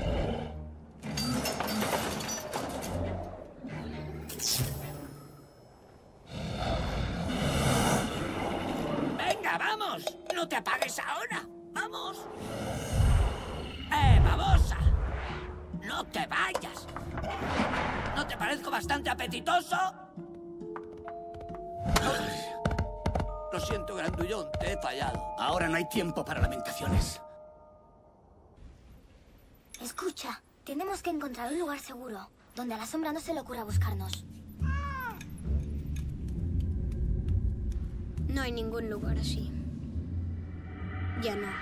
Venga, vamos. No te apagues ahora. Vamos. ¡Eh, babosa! No te vayas. ¿No te parezco bastante apetitoso? Lo siento, grandullón, te he fallado. Ahora no hay tiempo para lamentaciones. Escucha, tenemos que encontrar un lugar seguro, donde a la sombra no se le ocurra buscarnos. No hay ningún lugar así. Ya no.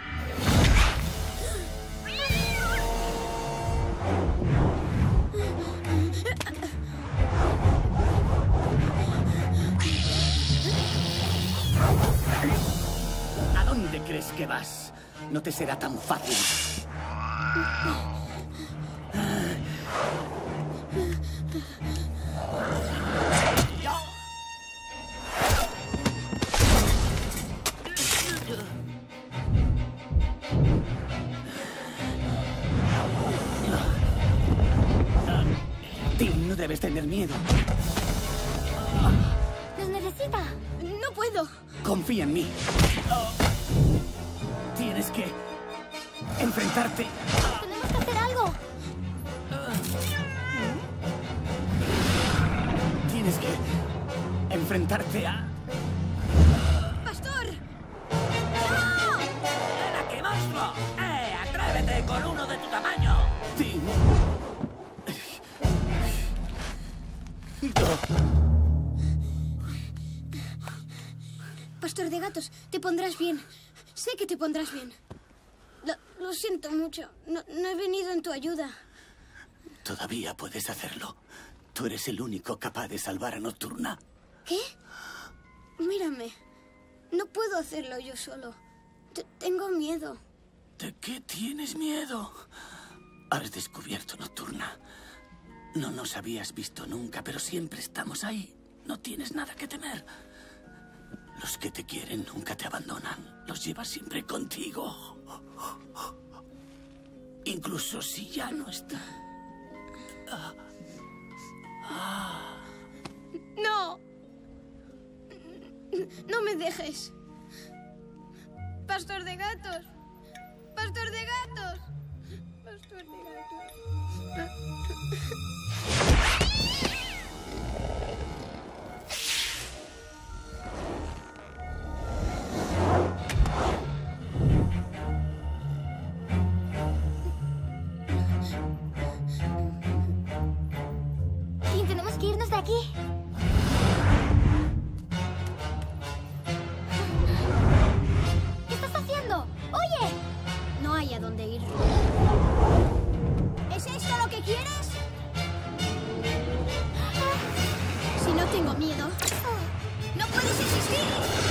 ¿A dónde crees que vas? No te será tan fácil. Tim, no debes tener miedo. necesita. No puedo. Confía en mí. Tienes que enfrentarte. Tenemos que hacer algo. Tienes que enfrentarte a... ¡Pastor! ¡Ven aquí, monstruo! ¡Eh, atrévete con uno de tu tamaño! Tim. Pastor de gatos, te pondrás bien. Sé que te pondrás bien. Lo, lo siento mucho. No, no he venido en tu ayuda. Todavía puedes hacerlo. Tú eres el único capaz de salvar a Nocturna. ¿Qué? Mírame. No puedo hacerlo yo solo. T- tengo miedo. ¿De qué tienes miedo? Has descubierto Nocturna. No nos habías visto nunca, pero siempre estamos ahí. No tienes nada que temer. Los que te quieren nunca te abandonan. Los llevas siempre contigo. Incluso si ya no está. Ah. Ah. ¡No! ¡No me dejes! ¡Pastor de gatos! ¡Pastor de gatos! ¡Pastor de gatos! Tim, tenemos que irnos de aquí. ¿Qué estás haciendo? ¡Oye! No hay a dónde ir. ¿Es esto lo que quieres? Si no tengo miedo, no puedes existir.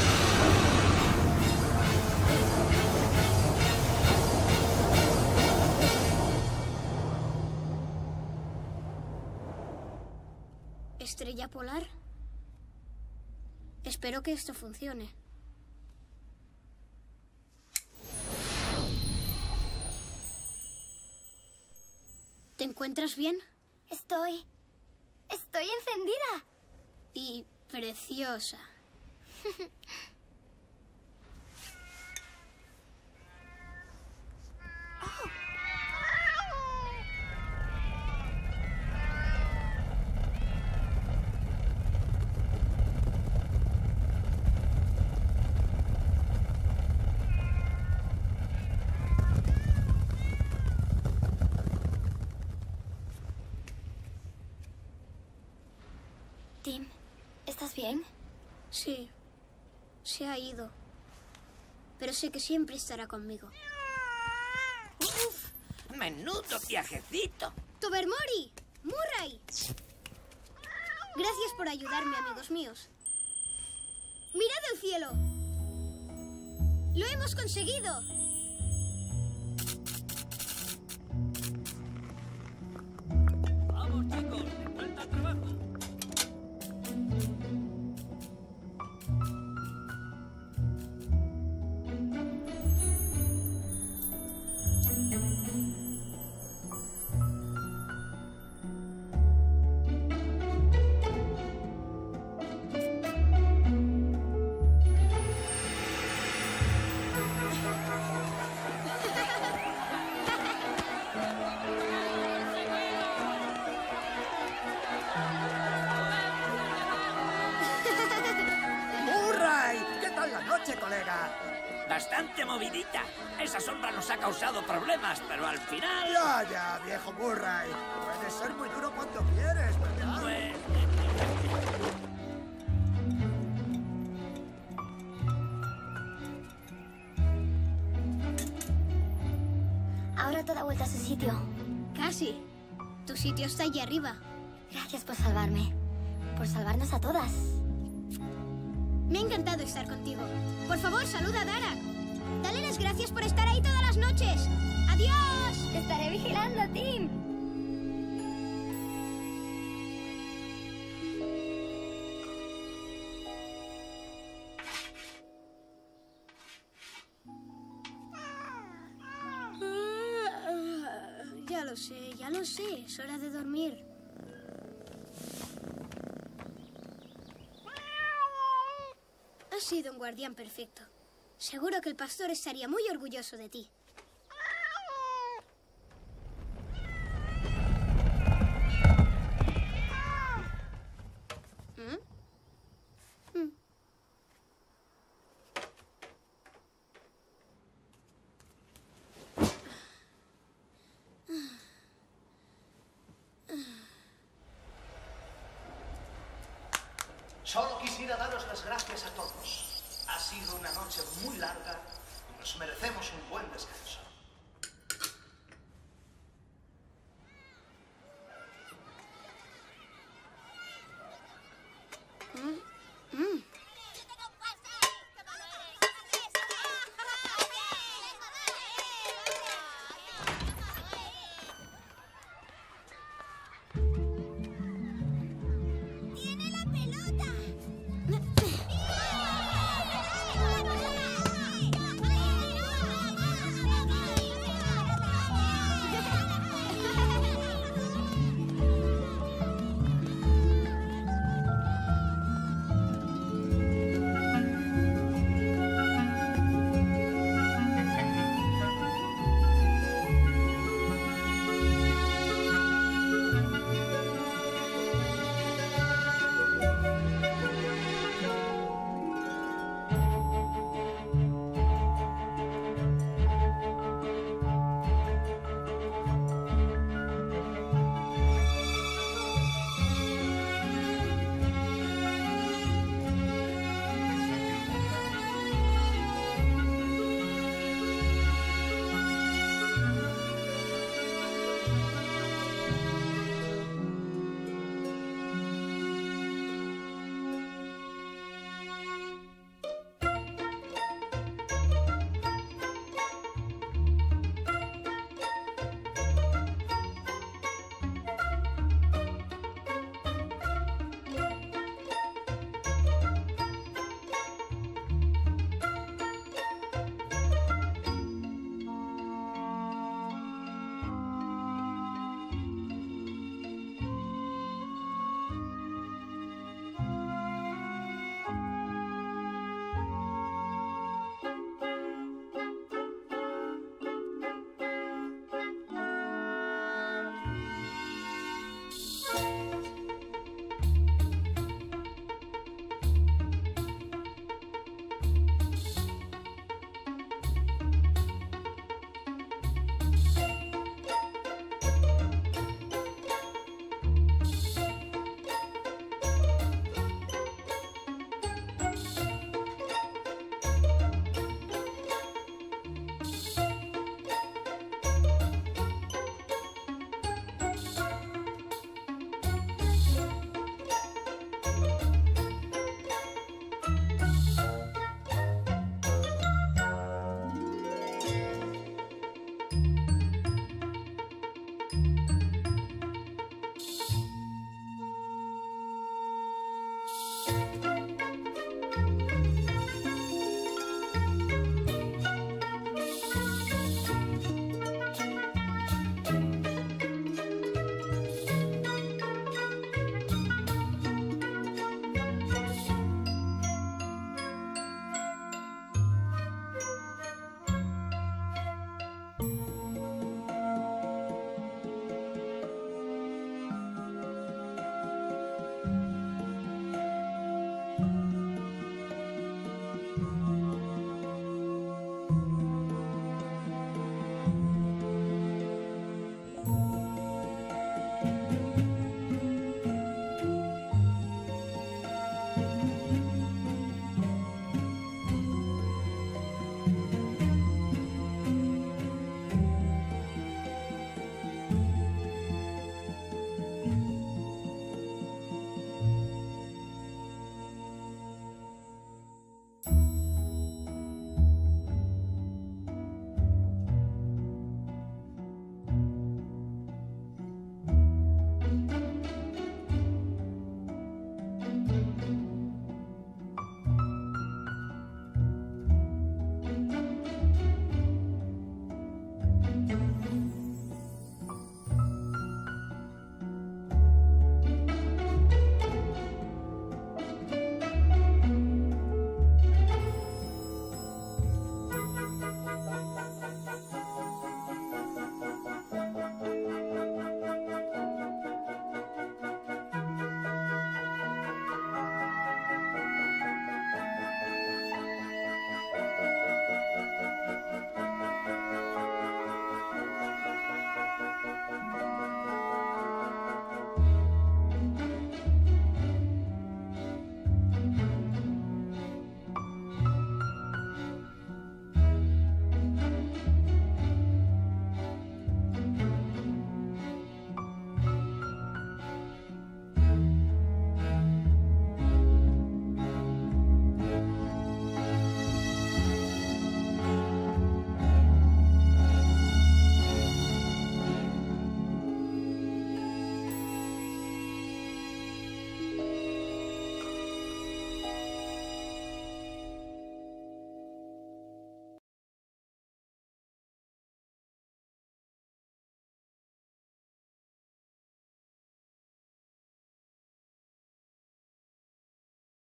¿Estrella polar? Espero que esto funcione. ¿Te encuentras bien? Estoy... Estoy encendida. Y preciosa. Tim, ¿estás bien? Sí, se ha ido. Pero sé que siempre estará conmigo. ¡Uf! ¡Menudo viajecito! ¡Tobermory! ¡Murray! Gracias por ayudarme, amigos míos. ¡Mirad el cielo! ¡Lo hemos conseguido! Vamos, chicos, de vuelta al trabajo. Bastante movidita. Esa sombra nos ha causado problemas, pero al final... Ya, ya, viejo Murray. Puedes ser muy duro cuando quieres, ¿verdad? Pues... Ahora todo ha vuelto a su sitio. Casi. Tu sitio está allí arriba. Gracias por salvarme. Por salvarnos a todas. Me ha encantado estar contigo. Por favor, saluda a Dara. Dale las gracias por estar ahí todas las noches. ¡Adiós! Te estaré vigilando, Tim. Ya lo sé, ya lo sé. Es hora de dormir. Has sido un guardián perfecto. Seguro que el pastor estaría muy orgulloso de ti. ¿Mm? ¿Mm? Solo quisiera daros las gracias a todos. Ha sido una noche muy larga y nos merecemos un buen descanso.